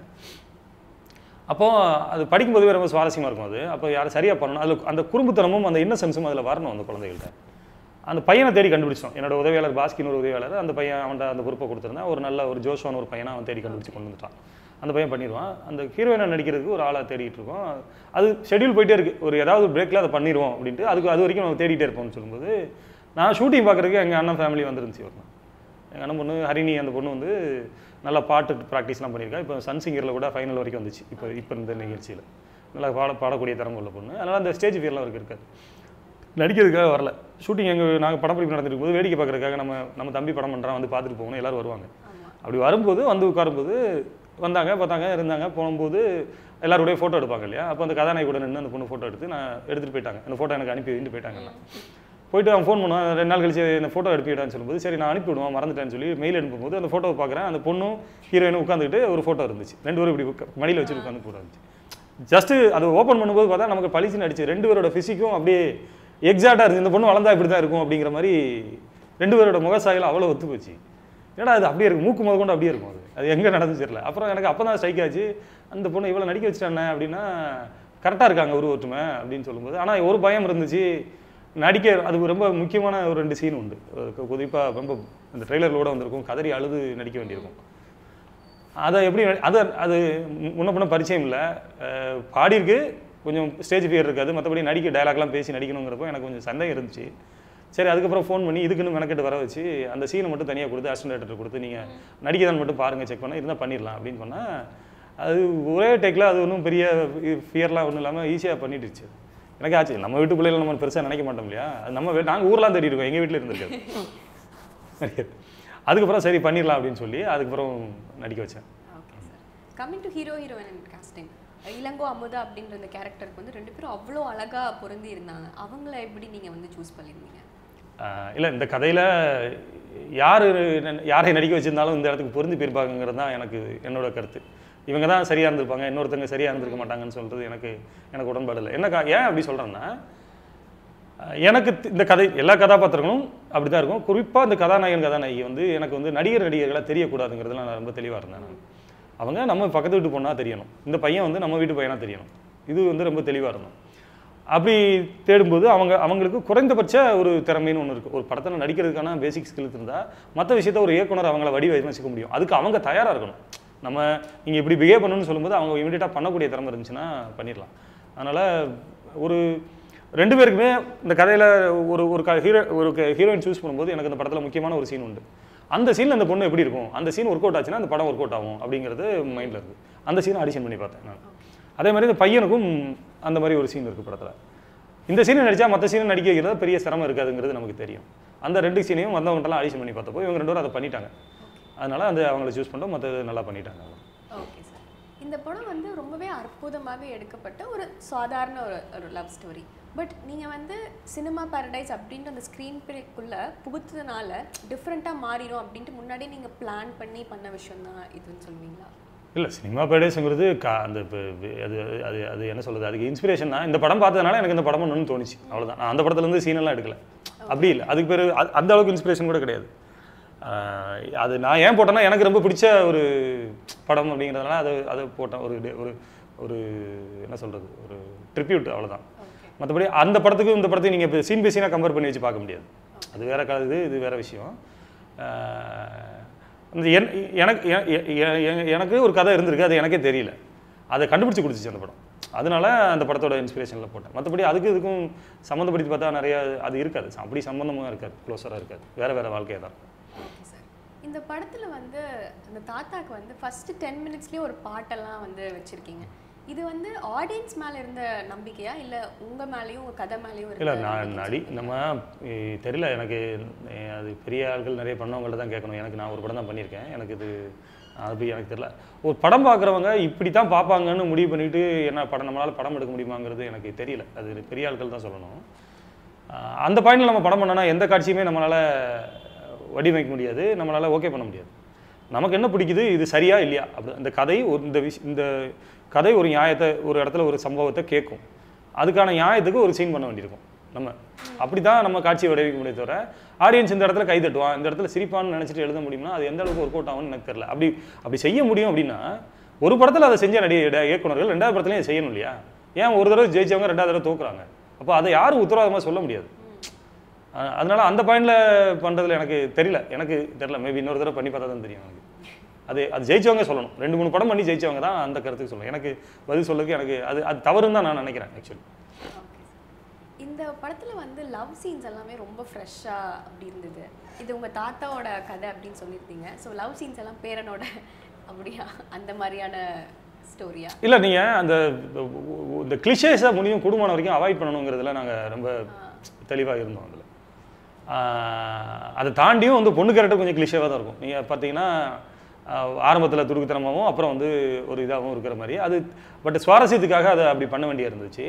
அப்போது அது படிக்கும்போது ரொம்ப சுவாரஸ்யமாக இருக்கும். அது அப்போ யாரும் சரியாக பண்ணணும், அதில் அந்த குறும்புத்தனமும் அந்த இன்னசென்ஸும் அதில் வரணும் அந்த குழந்தைகள்கிட்ட. அந்த பையனை தேடி கண்டுபிடிச்சோம். என்னோட உதவியாளர் பாஸ்கின்னு ஒரு உதவியாளர், அந்த பையன் அவன்கிட்ட அந்த பொறுப்பை கொடுத்துருந்தேன். ஒரு நல்ல ஒரு ஜோஷான ஒரு பையனை அவன் தேடி கண்டுபிடிச்சி கொண்டு வந்துட்டான். அந்த பையன் பண்ணிடுவான். அந்த ஹீரோயினை நடிக்கிறதுக்கு ஒரு ஆளை தேடிட்டு இருக்கோம். அது ஷெட்யூல் போயிட்டே இருக்குது. ஒரு ஏதாவது பிரேக்கில் அதை பண்ணிடுவோம் அப்படின்ட்டு அது வரைக்கும் நம்ம தேடிட்டே இருப்போம்னு சொல்லும்போது, நான் ஷூட்டிங் பார்க்குறதுக்கு எங்கள் அண்ணன் ஃபேமிலி வந்துருந்துச்சு. ஒரு எங்கள் அண்ணன் பொண்ணு ஹரிணி, அந்த பொண்ணு வந்து நல்லா பாட்டு ப்ராக்டிஸ்லாம் பண்ணியிருக்கா. இப்போ சன் சிங்கரில் கூட ஃபைனல் வரைக்கும் வந்துச்சு. இப்போ இந்த நிகழ்ச்சியில் நல்லா பாடக்கூடிய திறமை உள்ள பொண்ணு. அதனால் அந்த ஸ்டேஜ் ஃபியர்லாம் அவருக்கு இருக்காது. நடிக்கிறதுக்காக வரல. ஷூட்டிங் நாங்கள் படப்பிடிப்பு நடந்துருக்கும் போது வேடிக்கை பார்க்குறதுக்காக நம்ம தம்பி படம் பண்ணுறான், வந்து பார்த்துட்டு போகணும், எல்லோரும் வருவாங்க. அப்படி வரும்போது வந்து உட்காரும்போது வந்தாங்க, பார்த்தாங்க, இருந்தாங்க. போகும்போது எல்லாரோடய ஃபோட்டோ எடுப்பாங்க இல்லையா? அப்போ அந்த கதாநாயகி கூட நின்று அந்த பொண்ணு ஃபோட்டோ எடுத்து எடுத்துகிட்டு போயிட்டாங்க. அந்த ஃபோட்டோ எனக்கு அனுப்பி வைட்டு போயிட்டாங்க. போயிட்டு அவன் ஃபோன் பண்ணுவான், 2 நாள் கழிச்சு இந்த ஃபோட்டோ எடுப்பிவிடான்னு சொல்லும்போது, சரி நான் அனுப்பிவிடுவான், மறந்துட்டேன்னு சொல்லி மெயில் அனுப்பும்போது அந்த ஃபோட்டோவை பார்க்குறேன். அந்த பொண்ணும் ஹீரோயினும் உட்காந்துக்கிட்டு ஒரு ஃபோட்டோ இருந்துச்சு. 2 பேரும் இப்படி மடியில் வச்சு உட்காந்து ஃபோட்டோ இருந்துச்சு. ஜஸ்ட்டு அதை ஓப்பன் பண்ணும்போது பார்த்தா நமக்கு பளிச்சுன்னு அடிச்சு 2 பேரோட ஃபிசிக்கும் அப்படியே எக்ஸாக்டாக இருக்குது. இந்த பொண்ணு வளர்ந்தா இப்படி தான் இருக்கும் அப்படிங்கிற மாதிரி 2 பேரோட முகசாயில் அவ்வளோ ஒத்து போச்சு. ஏன்னா அது அப்படியே இருக்கும், மூக்கு முத கொண்டு அப்படியே இருக்கும். அது எங்கே நடந்துச்சு தெரியல. அப்புறம் எனக்கு அப்போ தான் ஸ்ட்ரைக் ஆச்சு, அந்த பொண்ணு இவ்வளோ நடிக்க வச்சுட்டானே அப்படின்னா கரெக்டாக இருக்காங்க ஒரு ஒற்றுமை அப்படின்னு சொல்லும்போது. ஆனால் ஒரு பயம் இருந்துச்சு, நடிக்க அது ரொம்ப முக்கியமான ஒரு 2 சீன் உண்டு. குறிப்பாக ரொம்ப இந்த ட்ரெய்லரோட வந்திருக்கும், கதறி அழுது நடிக்க வேண்டியிருக்கும். அதை எப்படி அது முன்ன பின்ன பரிச்சயம் இல்லை. பாடியிருக்கு, கொஞ்சம் ஸ்டேஜ் ஃபியர் இருக்காது. மற்றபடி நடிக்க டயலாக்லாம் பேசி நடிக்கணுங்கிறப்போ எனக்கு கொஞ்சம் சந்தேகம் இருந்துச்சு. சரி, அதுக்கப்புறம் ஃபோன் பண்ணி இதுக்குன்னு மெனக்கெட்டு வர வச்சு அந்த சீனை மட்டும் தனியாக கொடுத்து அசிஸ்டன்ட் டைரக்டர் கொடுத்து நீங்கள் நடிக்கதான் மட்டும் பாருங்கள், செக் பண்ண இருந்தால் பண்ணிடலாம் அப்படின்னு சொன்னால், அது ஒரே டேக்கில் அது ஒன்றும் பெரிய ஃபியர்லாம் ஒன்றும் இல்லாமல் ஈஸியாக பண்ணிடுச்சு. எனக்கு ஆச்சு, நம்ம வீட்டு பிள்ளைகளை நம்ம பெருசாக நினைக்க மாட்டோம் இல்லையா? அது நாங்கள் ஊர்லாம் தேடி இருக்கோம், எங்கள் வீட்டில் இருந்திருக்காது. அதுக்கப்புறம் சரி பண்ணிடலாம் அப்படின்னு சொல்லி அதுக்கப்புறம் நடிக்க வச்சேன். Okay sir. Coming to hero heroine casting, Elango Amudha அப்படின்ற அந்த கேரக்டருக்கு வந்து 2 பேரும் அவ்வளோ அழகாக பொருந்தி இருந்தாங்க. அவங்கள எப்படி நீங்கள் வந்து சூஸ் பண்ணியிருந்தீங்க? இல்லை, இந்த கதையில் யாரை நடிக்க வச்சுருந்தாலும் இந்த இடத்துக்கு பொருந்தி போயிருப்பாங்கிறது தான் என்னோட கருத்து. இவங்க தான் சரியாக இருந்திருப்பாங்க, இன்னொருத்தங்க சரியாக இருந்திருக்க மாட்டாங்கன்னு சொல்கிறது எனக்கு உடன்பாடு இல்லை. ஏன் அப்படி சொல்கிறேன்னா, எனக்கு இந்த கதை எல்லா கதாபாத்திரங்களும் அப்படி தான் இருக்கும். குறிப்பாக இந்த கதாநாயகி வந்து எனக்கு வந்து நடிகர்களாக தெரியக்கூடாதுங்கிறதுலாம் நான் ரொம்ப தெளிவாக இருந்தேன். அவங்க நம்ம பக்கத்து வீட்டு பொண்ணாக தெரியணும், இந்த பையன் வந்து நம்ம வீட்டு பையனாக தெரியணும். இது வந்து ரொம்ப தெளிவாக இருந்தோம். அப்படி தேடும்போது அவங்களுக்கு குறைந்தபட்ச ஒரு திறமைன்னு ஒன்று இருக்குது. ஒரு படத்தில் நடிக்கிறதுக்கான பேசிக் ஸ்கில்ஸ் இருந்தால் மற்ற விஷயத்த ஒரு இயக்குனர் அவங்கள வடிவமைச்சிக்க முடியும். அதுக்கு அவங்க தயாராக இருக்கணும். நம்ம நீங்கள் இப்படி பிஹேவ் பண்ணணும்னு சொல்லும்போது அவங்க இமீடியட்டாக பண்ணக்கூடிய திறமை இருந்துச்சுன்னா பண்ணிடலாம். அதனால் ஒரு 2 பேருக்குமே இந்த கதையில் ஒரு ஹீரோயின் சூஸ் பண்ணும்போது எனக்கு இந்த படத்தில் முக்கியமான ஒரு சீன் உண்டு. அந்த சீனில் அந்த பொண்ணு எப்படி இருக்கும், அந்த சீன் ஒர்க் அவுட் ஆச்சுன்னா அந்த படம் ஒர்க் அவுட் ஆகும் அப்படிங்கிறது மைண்டில் இருக்குது. அந்த சீனை ஆடிஷன் பண்ணி பார்த்தேன் நான். அதே மாதிரி இந்த பையனுக்கும் அந்த மாதிரி ஒரு சீன் இருக்குது படத்தில். இந்த சீனை நடித்தா மற்ற சீனை நடிக்க வைக்கிறது பெரிய சிரமம் இருக்காதுங்கிறது நமக்கு தெரியும். அந்த 2 சீனையும் வந்தவங்கள்ட்டலாம் ஆடிஷன் பண்ணி பார்த்தப்போ இவங்க 2 பேரும் அதை பண்ணிட்டாங்க. அதனால் அவங்கள சூஸ் பண்ணிட்டோம், மற்றது நல்லா பண்ணிட்டாங்க. Okay sir. இந்த படம் வந்து ரொம்பவே அற்புதமாக எடுக்கப்பட்ட ஒரு சாதாரண ஒரு லவ் ஸ்டோரி. பட் நீங்கள் வந்து சினிமா பாரடைஸ் அப்படின்ட்டு அந்த ஸ்க்ரீன் பிளேக்குள்ளே புகுத்ததுனால டிஃப்ரெண்ட்டாக மாறிடும் அப்படின்ட்டு முன்னாடியே நீங்கள் பிளான் பண்ணி பண்ண விஷயம் தான் இதுன்னு சொல்லுவீங்களா? இல்லை, சினிமா பாரடைஸுங்கிறது அந்த அது அது அது என்ன சொல்கிறது, அதுக்கு இன்ஸ்பிரேஷன் தான். இந்த படம் பார்த்ததுனால எனக்கு இந்த படம் ஒன்றுன்னு தோணுச்சு, அவ்வளோதான். நான் அந்த படத்துலேருந்து சீனெல்லாம் எடுக்கல, அப்படி இல்லை. அதுக்கு பேர் அந்த அளவுக்கு இன்ஸ்பிரேஷன் கூட கிடையாது. அது நான் ஏன் போட்டேன்னா எனக்கு ரொம்ப பிடிச்ச ஒரு படம் அப்படிங்கிறதுனால அதை போட்டேன். ஒரு என்ன சொல்கிறது, ஒரு ட்ரிபியூட், அவ்வளோதான். மற்றபடி அந்த படத்துக்கும் இந்த படத்தையும் நீங்கள் இப்போ சீன் பை சீனாக கம்பேர் பண்ணி வச்சு பார்க்க முடியாது. அது வேறு கலது, இது வேறு விஷயம். எனக்கு ஒரு கதை இருந்திருக்கு, அது எனக்கே தெரியல, அதை கண்டுபிடிச்சி கொடுத்துச்சு அந்த படம். அதனால அந்த படத்தோட இன்ஸ்பிரேஷனில் போட்டேன். மற்றபடி இதுக்கும் சம்மந்தப்படுத்தி பார்த்தா நிறையா அது இருக்காது, அப்படி சம்மந்தமாக இருக்காது, க்ளோஸராக இருக்காது, வேறு வாழ்க்கையாக தான். Okay sir. இந்த படத்தில் வந்து அந்த தாத்தாக்கு வந்து ஃபஸ்ட்டு 10 மினிட்ஸ்லேயே ஒரு பாட்டெல்லாம் வந்து வச்சுருக்கீங்க. இது வந்து ஆடியன்ஸ் மேலே இருந்த நம்பிக்கையா இல்லை உங்கள் மேலேயும் உங்கள் கதை மேலேயும்? இல்லை, நான் நம்ம தெரியல, எனக்கு அது பெரிய ஆட்கள் நிறைய பண்ணவங்கள்ட்ட தான் கேட்கணும். நான் ஒரு படம் தான் பண்ணியிருக்கேன், எனக்கு எனக்கு தெரியல. ஒரு படம் பார்க்குறவங்க இப்படி தான் பார்ப்பாங்கன்னு முடிவு பண்ணிவிட்டு நம்மளால் படம் எடுக்க முடியுமாங்கிறது எனக்கு தெரியல. அது பெரிய ஆட்கள் தான் சொல்லணும். அந்த பாயிண்டில் நம்ம படம் பண்ணோன்னா எந்த காட்சியுமே நம்மளால் வடிவமைக்க முடியாது, நம்மளால் ஓகே பண்ண முடியாது. நமக்கு என்ன பிடிக்குது, இது சரியா இல்லையா, அப்படி இந்த கதை இந்த கதை ஒரு நியாயத்தை, ஒரு இடத்துல ஒரு சம்பவத்தை கேட்கும். அதுக்கான நியாயத்துக்கு ஒரு சீன் பண்ண வேண்டியிருக்கும் நம்ம. அப்படி தான் நம்ம காட்சியை விளைவிக்க முடியும் தவிர ஆடியன்ஸ் இந்த இடத்துல கை தட்டுவான், இந்த இடத்துல சிரிப்பான்னு நினச்சிட்டு எழுத முடியும்னா அது எந்த அளவுக்கு ஒர்க் அவுட் ஆகும்னு எனக்கு தெரியல. அப்படி செய்ய முடியும் அப்படின்னா ஒரு படத்தில் அதை செஞ்ச இயக்குனர்கள் 2வது படத்துலையும் செய்யணும் இல்லையா? ஏன் ஒரு தடவை ஜெயிச்சவங்க 2வது தடவை தோக்குறாங்க? அப்போ அதை யாரும் உத்தரவாதமாக சொல்ல முடியாது. அதனால அந்த பாயிண்டில் பண்ணுறதுல எனக்கு தெரியல. மேபி இன்னொரு தடவை பண்ணி பார்த்தா தான் தெரியும் எனக்கு. அது ஜெயிச்சவங்க சொல்லணும். 2-3 படம் பண்ணி ஜெயிச்சவங்க தான் அந்த கருத்துக்கு சொல்லணும். எனக்கு பதில் சொல்லுறதுக்கு எனக்கு அது தவறுன்னு தான் நான் நினைக்கிறேன் ஆக்சுவலி. இந்த படத்தில் வந்து லவ் சீன்ஸ் எல்லாமே ரொம்ப ஃப்ரெஷ்ஷாக அப்படி இருந்தது. இது உங்கள் தாத்தாவோட கதை அப்படின்னு சொல்லியிருந்தீங்க. ஸோ லவ் சீன்ஸ் எல்லாம் பேரனோட அப்படியா அந்த மாதிரியான ஸ்டோரியா? இல்லை, நீங்கள் இந்த கிளிஷேஸை முடியும் கூடுமான வரைக்கும் அவாய்ட் பண்ணணுங்கிறதுல நாங்கள் ரொம்ப தெளிவாக இருந்தோம். அதில் அதை தாண்டியும் வந்து பொண்ணு கேரக்டர் கொஞ்சம் கிளிஷேவாக தான் இருக்கும். நீங்கள் பார்த்தீங்கன்னா ஆரம்பத்தில் துடுக்குத்தனமாகவும் அப்புறம் வந்து ஒரு இதாகவும் இருக்கிற மாதிரி அது. பட் சுவாரஸ்யத்துக்காக அதை அப்படி பண்ண வேண்டிய இருந்துச்சு.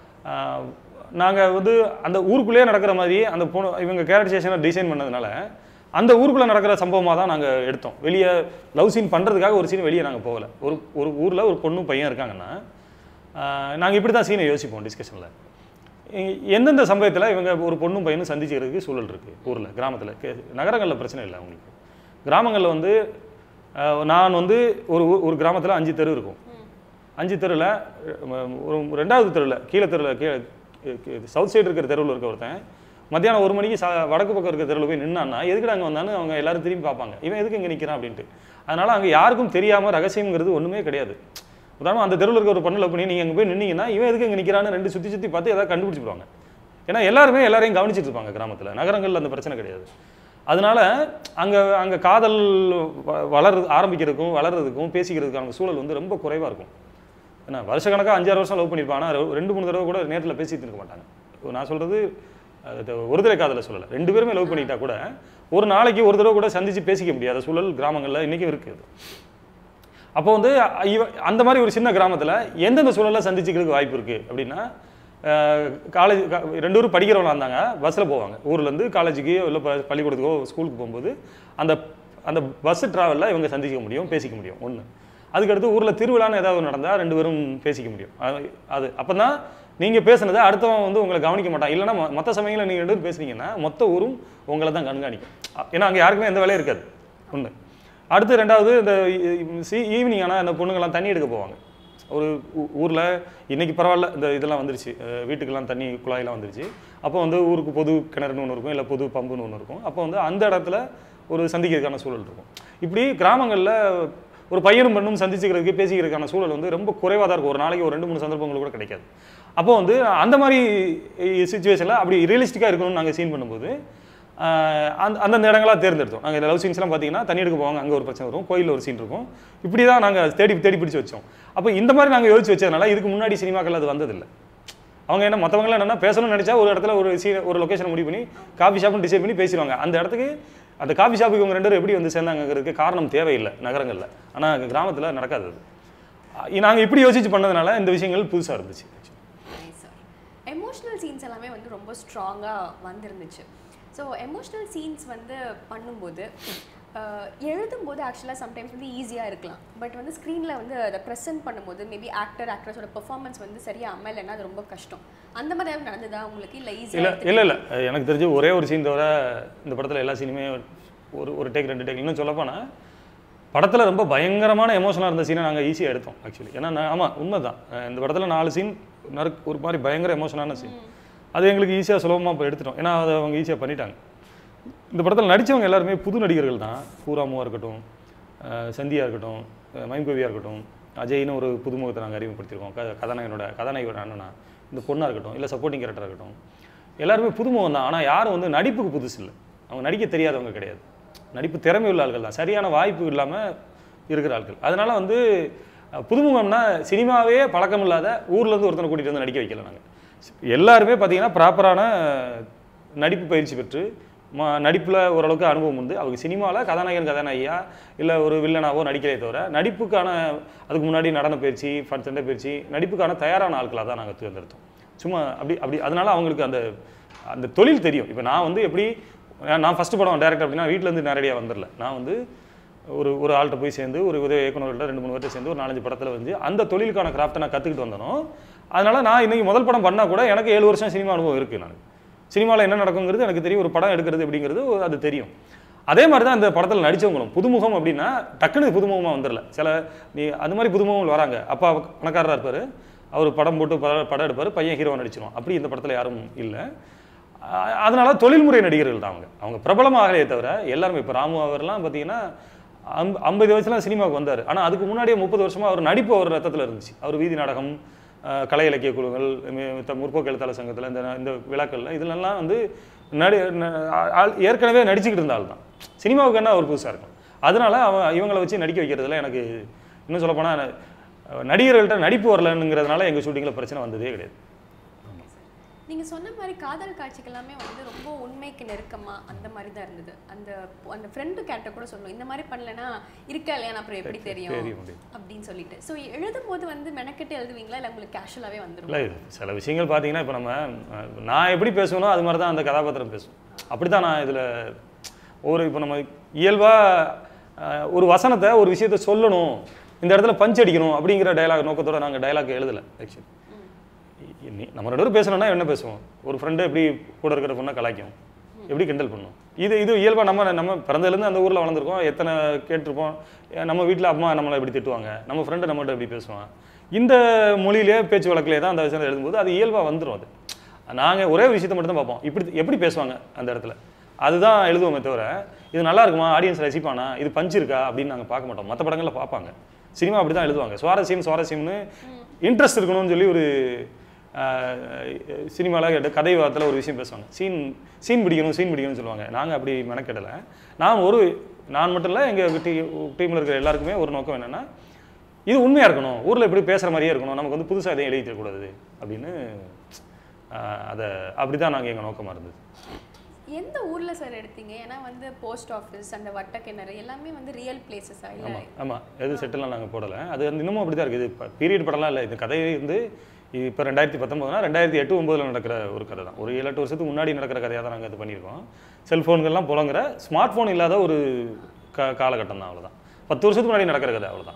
நாங்கள் வந்து அந்த ஊருக்குள்ளேயே நடக்கிற மாதிரி அந்த பொண்ணு இவங்க கேரக்டரைசேஷனை டிசைன் பண்ணதுனால அந்த ஊருக்குள்ளே நடக்கிற சம்பவமாக தான் நாங்கள் எடுத்தோம். வெளியே லவ் சீன் பண்ணுறதுக்காக ஒரு சீன் வெளியே நாங்கள் போகலை. ஒரு ஊரில் ஒரு பொண்ணும் பையன் இருக்காங்கன்னா நாங்கள் இப்படி தான் சீனை யோசிப்போம் டிஸ்கஷனில். எந்தெந்த சமயத்தில் இவங்க ஒரு பொண்ணும் பையனும் சந்திக்கிறதுக்கு சூழல் இருக்குது ஊரில், கிராமத்தில். நகரங்களில் பிரச்சனை இல்லை அவங்களுக்கு. கிராமங்களில் வந்து நான் வந்து ஒரு கிராமத்தில் 5 தெரு இருக்கும். 5 தெருவில் ஒரு 2வது தெருவில் கீழே சவுத் சைடு இருக்கிற தெருவில் இருக்க ஒருத்தன் மத்தியானம் 1 மணிக்கு வடக்கு பக்கம் இருக்கிற தெருவில் போய் நின்னான்னா எதுக்கு அங்கே வந்தான்னு அவங்க எல்லாரும் திரும்பி பார்ப்பாங்க, இவன் எதுக்கு இங்கே நிற்கிறான் அப்படின்ட்டு. அதனால் அங்கே யாருக்கும் தெரியாமல் ரகசியங்கிறது ஒன்றுமே கிடையாது. உதாரணம் அந்த தெருவில் இருக்க ஒரு பொண்ணு லவ் பண்ணி நீங்கள் அங்கே போய் நின்னீங்கன்னா இவன் எதுக்கு இங்கே நிற்கிறான்னு 2 சுற்றி பார்த்து எதாவது கண்டுபிடிச்சிடுவாங்க. ஏன்னா எல்லாரையும் கவனிச்சிட்டு இருப்பாங்க கிராமத்தில். நகரங்களில் அந்த பிரச்சனை கிடையாது. அதனால அங்கே காதல் ஆரம்பிக்கிறதுக்கும் வளர்றதுக்கும் பேசிக்கிறதுக்கான சூழல் வந்து ரொம்ப குறைவாக இருக்கும். ஏன்னா வருஷக்கணக்காக 5-6 வருஷம் லவ் பண்ணியிருப்பாங்க. ஆனால் 2-3 தடவை கூட நேரத்தில் பேசிட்டு இருக்க மாட்டாங்க. நான் சொல்கிறது ஒரு தடவை காதலை சொல்லலை, 2 பேருமே லவ் பண்ணிட்டா கூட ஒரு நாளைக்கு ஒரு தடவை கூட சந்தித்து பேசிக்க முடியாத சூழல் கிராமங்களில் இன்றைக்கும் இருக்குது. அப்போ வந்து அந்த மாதிரி ஒரு சின்ன கிராமத்தில் எந்தெந்த சூழலில் சந்திச்சுக்கிறதுக்கு வாய்ப்பு இருக்குது அப்படின்னா, காலேஜ் 2 பேரும் படிக்கிறவங்களா இருந்தாங்க, பஸ்ஸில் போவாங்க. ஊர்லேருந்து காலேஜுக்கு இல்லை பள்ளிக்கூடத்துக்கோ ஸ்கூலுக்கு போகும்போது அந்த பஸ் ட்ராவலில் இவங்க சந்திக்க முடியும், பேசிக்க முடியும். ஒன்று. அதுக்கடுத்து ஊரில் திருவிழான்னு ஏதாவது நடந்தால் 2 பேரும் பேசிக்க முடியும். அது அப்போ தான் நீங்கள் பேசுனதை அடுத்தவன் வந்து உங்களை கவனிக்க மாட்டான். இல்லைன்னா மற்ற சமயங்களில் நீங்கள் 2 பேரும் பேசுனீங்கன்னா மொத்த ஊரும் உங்களை தான் கண்காணிக்கும். ஏன்னா அங்கே யாருக்குமே எந்த வேலையும் இருக்காது. ஒன்று. அடுத்து 2வது இந்த ஈவினிங் ஆனால் அந்த பொண்ணுங்கள்லாம் தண்ணி எடுக்க போவாங்க. ஒரு ஊரில் இன்றைக்கி பரவாயில்ல, இந்த இதெல்லாம் வந்துருச்சு, வீட்டுக்கெல்லாம் தண்ணி குழாயெல்லாம் வந்துருச்சு. அப்போ வந்து ஊருக்கு பொது கிணறுன்னு ஒன்று இருக்கும், இல்லை பொது பம்புன்னு ஒன்று இருக்கும். அப்போ வந்து அந்த இடத்துல ஒரு சந்திக்கிறதுக்கான சூழல் இருக்கும். இப்படி கிராமங்களில் ஒரு பையனும் பெண்ணும் சந்திச்சுக்கிறதுக்கு பேசிக்கிறதுக்கான சூழல் வந்து ரொம்ப குறைவாக தான் இருக்கும். ஒரு நாளைக்கு ஒரு 2-3 சந்தர்ப்பங்கள் கூட கிடைக்காது. அப்போ வந்து அந்த மாதிரி சிச்சுவேஷனில் அப்படி ரியலிஸ்டிக்காக இருக்கணும்னு நாங்கள் சீன் பண்ணும்போது அந்தந்த இடங்களாக தேர்ந்தெடுத்தோம். நாங்கள் இந்த லவ் சீன்ஸ்லாம் பார்த்தீங்கன்னா தண்ணி எடுக்க போவாங்க, அங்கே ஒரு பிரச்சனை வரும், கோயிலில் ஒரு சீன் இருக்கும். இப்படி தான் நாங்கள் தேடி பிடிச்சி வச்சோம். அப்போ இந்த மாதிரி நாங்கள் யோசிச்சு வச்சதுனால இதுக்கு முன்னாடி சினிமாக்கள் அது வந்ததில்லை. அவங்க என்ன மற்றவங்களாம் என்னென்னா பேசணும்னு நினச்சா ஒரு இடத்துல ஒரு லொக்கேஷனை முடிவு பண்ணி காஃபி ஷாப்னு டிசைட் பண்ணி பேசிடுவாங்க. அந்த இடத்துக்கு அந்த காஃபி ஷாப்புக்கு இவங்க 2 பேரும் எப்படி வந்து சேர்ந்தாங்கிறதுக்கு காரணம் தேவையில்லை நகரங்களில். ஆனால் கிராமத்தில் நடக்காது. அது நாங்கள் இப்படி யோசிச்சு பண்ணதுனால இந்த விஷயங்கள் புதுசாக இருந்துச்சு. எமோஷனல் சீன்ஸ் எல்லாமே வந்து ரொம்ப ஸ்ட்ராங்காக வந்துருந்துச்சு. ஸோ எமோஷ்னல் சீன்ஸ் வந்து பண்ணும்போது எழுதும்போது ஆக்சுவலாக சம்டைம்ஸ் வந்து ஈஸியாக இருக்கலாம். பட் வந்து ஸ்க்ரீனில் வந்து அதை ப்ரெசென்ட் பண்ணும்போது மேபி ஆக்ட்ரஸோட பெர்ஃபார்மன்ஸ் வந்து சரியாக அமையலைன்னா அது ரொம்ப கஷ்டம். அந்த மாதிரி நடந்ததா உங்களுக்கு? இல்லை ஈஸியாக? இல்லை எனக்கு தெரிஞ்சு ஒரே ஒரு சீன் தவிர இந்த படத்தில் எல்லா சீனுமே ஒரு டேக் 2 டேக். இன்னும் சொல்லப்போனால் படத்தில் ரொம்ப பயங்கரமான எமோஷனாக இருந்த சீனை நாங்கள் ஈஸியாக எடுத்தோம் ஆக்சுவலி. ஏன்னா ஆமாம் உண்மை தான், இந்த படத்தில் 4 சீன் ஒரு மாதிரி பயங்கர எமோஷனான சீன். அது எங்களுக்கு ஈஸியாக சுலபமாக எடுத்துட்டோம். ஏன்னா அதை அவங்க ஈஸியாக பண்ணிட்டாங்க. இந்த படத்தில் நடித்தவங்க எல்லாருமே புது நடிகர்கள் தான். பூராமுவாக இருக்கட்டும், சந்தியா இருக்கட்டும், மைம்கோவியாக இருக்கட்டும், அஜய்னு ஒரு புதுமுகத்தை நாங்கள் அறிமுகப்படுத்தியிருக்கோம். கதாநாயகனோட அண்ணனா, இந்த பொண்ணாக இருக்கட்டும், இல்லை சப்போர்ட்டிங் கேரக்டராக இருக்கட்டும், எல்லாருமே புதுமுகம் தான். ஆனால் யாரும் வந்து நடிப்புக்கு புதுசு இல்லை, அவங்க நடிக்க தெரியாதவங்க கிடையாது. நடிப்பு திறமை உள்ள ஆட்கள் தான், சரியான வாய்ப்பு இல்லாமல் இருக்கிற ஆட்கள். அதனால் வந்து புதுமுகம்னா சினிமாவே பழக்கம் இல்லாத ஊர்லேருந்து ஒருத்தனை கூட்டிகிட்டு வந்து நடிக்க வைக்கல. நாங்கள் எல்லாருமே பார்த்தீங்கன்னா ப்ராப்பரான நடிப்பு பயிற்சி பெற்று நடிப்பில் ஓரளவுக்கு அனுபவம் உண்டு. அவங்க சினிமாவில் கதாநாயகியா இல்லை ஒரு வில்லனாவோ நடிக்கிறதே தவிர நடிப்புக்கான அதுக்கு முன்னாடி நடன பயிற்சி, சண்டை பயிற்சி, நடிப்புக்கான தயாரான ஆட்களாக தான் நாங்கள் தேர்ந்தெடுத்தோம். சும்மா அப்படி அதனால் அவங்களுக்கு அந்த தொழில் தெரியும். இப்போ நான் வந்து எப்படி நான் ஃபஸ்ட்டு படம் டைரக்டர் அப்படின்னா வீட்டிலேருந்து நேரடியாக வந்துடல. நான் வந்து ஒரு ஒரு ஆள்கிட்ட போய் சேர்ந்து ஒரு உதவி இயக்குனர்கிட்ட 2-3 பேர்ட்ட சேர்ந்து ஒரு 4-5 படத்தில் வந்து அந்த தொழிலுக்கான கிராஃப்ட்டை நான் கற்றுக்கிட்டு வந்தனோ, அதனால் நான் இன்றைக்கி முதல் படம் பண்ணால் கூட எனக்கு 7 வருஷம் சினிமா அனுபவம் இருக்குது. நான் சினிமாவில் என்ன நடக்குங்கிறது எனக்கு தெரியும், ஒரு படம் எடுக்கிறது அப்படிங்கிறது அது தெரியும். அதே மாதிரி தான் அந்த படத்தில் நடித்தவங்களும் புதுமுகம் அப்படின்னா டக்குன்னு புதுமுகமாக வந்துடல. சில அது மாதிரி புதுமுகங்கள் வராங்க. அப்பா பணக்காரராக இருப்பார், அவர் படம் போட்டு படம் எடுப்பார், பையன் ஹீரோவை நடிச்சிடும். அப்படி இந்த படத்தில் யாரும் இல்லை. அதனால தொழில்முறை நடிகர்கள் தான் அவங்க பிரபலமாகலையே தவிர எல்லாருமே. இப்போ ராமு அவர்லாம் பார்த்தீங்கன்னா 50 வயசுலாம் சினிமாவுக்கு வந்தார். ஆனால் அதுக்கு முன்னாடியே 30 வருஷமாக அவர் நடிப்பு அவர் ரத்தத்தில் இருந்துச்சு. அவர் வீதி நாடகம், கலை இலக்கிய குழுக்கள், முற்போக்கு எழுத்தாளர் சங்கத்தில் இந்த விழாக்களில் இதுலெல்லாம் வந்து ஏற்கனவே நடிச்சுக்கிட்டு இருந்த ஆள் தான். சினிமாவுக்கு என்ன ஒரு புதுசாக இருக்கும். அதனால இவங்களை வச்சு நடிக்க வைக்கிறதுல எனக்கு இன்னும் சொல்லப்போனால் நடிகர்கள்ட்ட நடிப்பு வரலங்கிறதுனால எங்கள் ஷூட்டிங்கில் பிரச்சனை வந்ததே கிடையாது. நீங்கள் சொன்ன மாதிரி காதல் காட்சிகள் எல்லாமே வந்து ரொம்ப உண்மைக்கு நெருக்கமாக அந்த மாதிரி தான் இருந்தது. அந்த ஃப்ரெண்டு கேரக்டர் கூட சொல்லணும், இந்த மாதிரி பண்ணலன்னா இருக்கா இல்லையா அப்புறம் எப்படி தெரியும் அப்படின்னு சொல்லிட்டு. ஸோ எழுதும் போது வந்து மெனக்கெட்டு எழுதுவீங்களா இல்லை உங்களுக்கு கேஷுவலாகவே வந்துடும்? இல்லை, சில விஷயங்கள் பார்த்தீங்கன்னா இப்போ நான் எப்படி பேசணும் அது மாதிரி தான் அந்த கதாபாத்திரம் பேசும். அப்படி தான் நான் இதில் இப்போ நம்ம இயல்பாக ஒரு வசனத்தை ஒரு விஷயத்தை சொல்லணும், இந்த இடத்துல பஞ்ச் அடிக்கணும் அப்படிங்கிற டயலாக் நோக்கத்தோட நாங்கள் டயலாக் எழுதலை. ஆக்சுவலி நம்ம 2 பேரும் பேசணும்னா என்ன பேசுவோம்? ஒரு ஃப்ரெண்டு எப்படி கூட இருக்கிற பொண்ணை கலாய்க்கும், எப்படி கிண்டல் பண்ணும். இது இயல்பாக நம்ம பிறந்ததுலேருந்து அந்த ஊரில் வளர்ந்துருக்கோம், எத்தனை கேட்டிருப்போம். நம்ம வீட்டில் அம்மா நம்மளை எப்படி திட்டுவாங்க, நம்ம ஃப்ரெண்டு நம்மகிட்ட எப்படி பேசுவான், இந்த மொழியிலே பேச்சு வழக்கிலே தான் அந்த விஷயத்தை எழுதும்போது அது இயல்பாக வந்துடும். அது நாங்கள் ஒரே ஒரு விஷயத்தை மட்டும் தான் பார்ப்போம், எப்படி பேசுவாங்க அந்த இடத்துல, அதுதான் எழுதுவோமே தவிர இது நல்லா இருக்குமா, ஆடியன்ஸ் ரசிப்பானா, இது பஞ்ச் இருக்கா அப்படின்னு நாங்கள் பார்க்க மாட்டோம். மற்ற படங்களில் பார்ப்பாங்க. சினிமா அப்படி தான் எழுதுவாங்க. சுவாரஸ்யம்னு இன்ட்ரெஸ்ட் இருக்கணும்னு சொல்லி ஒரு சினிமாவில் கதை வாரத்தில் ஒரு விஷயம் பேசுவாங்க. சீன் பிடிக்கணும்னு சொல்லுவாங்க. நாங்கள் அப்படி மெனக்கெடலை. நான் மட்டும் இல்லை, எங்கள் டீமில் இருக்கிற எல்லாருக்குமே ஒரு நோக்கம் என்னென்னா இது உண்மையாக இருக்கணும், ஊரில் எப்படி பேசுகிற மாதிரியே இருக்கணும், நமக்கு வந்து புதுசாக எதையும் எழுதி தரக்கூடாது அப்படின்னு அப்படி தான் நாங்கள் எங்கள் நோக்கமாக இருந்தது. எந்த ஊரில் சார் எடுத்தீங்க? ஏன்னா வந்து போஸ்ட் ஆஃபீஸ், அந்த வட்டக்கிணறு எல்லாமே வந்து ரியல் பிளேசஸா இல்லை? ஆமாம், எது செட்டில்லாம் நாங்கள் போடலை. அது இன்னமும் அப்படி தான் இருக்குது. இப்போ பீரியட் படம்லாம் இல்லை. இந்த கதையை வந்து இப்போ 2019னா 2008-9 நடக்கிற ஒரு கதை தான். ஒரு 7-8 வருஷத்துக்கு முன்னாடி நடக்கிற கதையாக தான் நாங்கள் இது பண்ணியிருக்கோம். செல்ஃபோன்கள்லாம் புலங்குற ஸ்மார்ட் ஃபோன் இல்லாத ஒரு காலகட்டம் தான். அவ்வளோதான். 10 வருஷத்துக்கு முன்னாடி நடக்கிற கதை அவ்வளோதான்.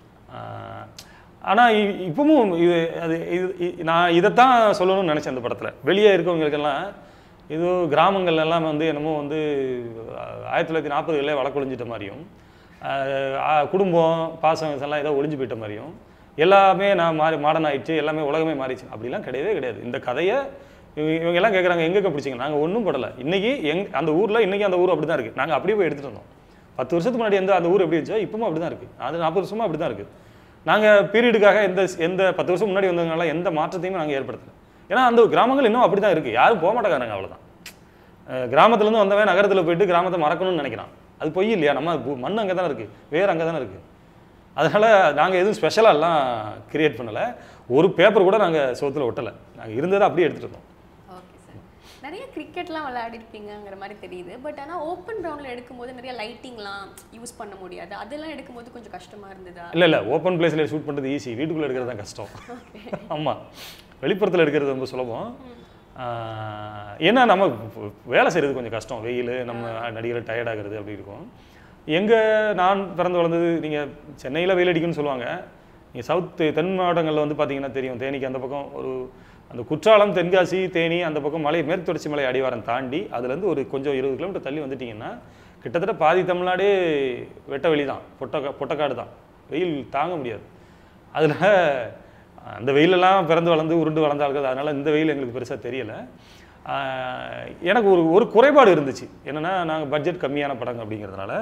ஆனால் இப்பவும் நான் இதைத்தான் சொல்லணும்னு நினச்சேன் அந்த படத்தில். வெளியே இருக்கவங்களுக்கெல்லாம் ஏதோ கிராமங்கள்லாம் வந்து என்னமோ வந்து 1940களில் வழக்கொழிஞ்சிட்ட மாதிரியும், குடும்பம் பாசம் எல்லாம் ஏதோ ஒழிஞ்சு போயிட்ட மாதிரியும், எல்லாமே நான் மாடர்ன் ஆயிடுச்சு, எல்லாமே உலகமே மாறிச்சு, அப்படிலாம் கிடையவே கிடையாது. இந்த கதையை இவங்க எல்லாம் கேட்குறாங்க, எங்கே பிடிச்சிங்க? நாங்கள் ஒன்றும் படலை. இன்றைக்கி அந்த ஊரில் இன்றைக்கி அந்த ஊர் அப்படி தான் இருக்குது. நாங்கள் அப்படியே போய் எடுத்துகிட்டு வந்தோம். 10 வருஷத்துக்கு முன்னாடி அந்த ஊர் எப்படி இருந்துச்சோ இப்பவும் அப்படி தான் இருக்குது. அது 40 வருஷமாக அப்படி தான் இருக்குது. நாங்கள் பீரியடுக்காக எந்த 10 வருஷம் முன்னாடி வந்ததுனால எந்த மாற்றத்தையுமே நாங்கள் ஏற்படுத்தலை. ஏன்னா அந்த கிராமங்கள் இன்னும் அப்படி தான் இருக்குது. யாரும் போக மாட்டேங்கிறாங்க, அவ்வளோதான். கிராமத்துலேருந்து வந்தவன் நகரத்தில் போயிட்டு கிராமத்தை மறக்கணும்னு நினைக்கிறான். அது பொய் இல்லையா? நம்ம மண் அங்கே தானே இருக்குது, வேறு அங்கே தானே இருக்குது. அதனால் நாங்கள் எதுவும் ஸ்பெஷலாலாம் கிரியேட் பண்ணலை. ஒரு பேப்பர் கூட நாங்கள் சோத்தில் ஒட்டலை. நாங்கள் இருந்ததை அப்படியே எடுத்துகிட்டு இருந்தோம். Okay sir. நிறைய கிரிக்கெட்லாம் விளையாடிருப்பீங்கிற மாதிரி தெரியுது. பட் ஆனால் ஓப்பன் கிரவுண்டில் எடுக்கும்போது நிறைய லைட்டிங்லாம் யூஸ் பண்ண முடியாது. அதெல்லாம் எடுக்கும்போது கொஞ்சம் கஷ்டமாக இருந்ததா? இல்லை, ஓப்பன் பிளேஸில் ஷூட் பண்ணுறது ஈஸி, வீட்டுக்குள்ளே எடுக்கிறது தான் கஷ்டம். ஆமாம், வெளிப்புறத்தில் எடுக்கிறது ரொம்ப சுலபம். ஏன்னா நம்ம வேலை செய்கிறது கொஞ்சம் கஷ்டம். வெயில், நம்ம நடிகர் டயர்டாகிறது அப்படி இருக்கும். நான் பிறந்து வளர்ந்தது, நீங்கள் சென்னையில் வெயில் அடிக்குன்னு சொல்லுவாங்க. நீங்கள் தென் மாவட்டங்களில் வந்து பார்த்தீங்கன்னா தெரியும். தேனிக்கு அந்த பக்கம் அந்த குற்றாலம், தென்காசி, தேனி அந்த பக்கம் மேற்கு தொடர்ச்சி மலை அடிவாரம் தாண்டி அதுலேருந்து ஒரு கொஞ்சம் 20 கிலோமீட்டர் தள்ளி வந்துட்டிங்கன்னா கிட்டத்தட்ட பாதி தமிழ்நாடே வெட்ட வெளி தான், பொட்டக்காடு தான். வெயில் தாங்க முடியாது. அதில் அந்த வெயிலெல்லாம் பிறந்து வளர்ந்து உருண்டு வளர்ந்தார்கள். அதனால் இந்த வெயில் எங்களுக்கு பெருசாக தெரியலை. எனக்கு ஒரு குறைபாடு இருந்துச்சு. என்னென்னா, நாங்கள் பட்ஜெட் கம்மியான படங்க அப்படிங்கிறதுனால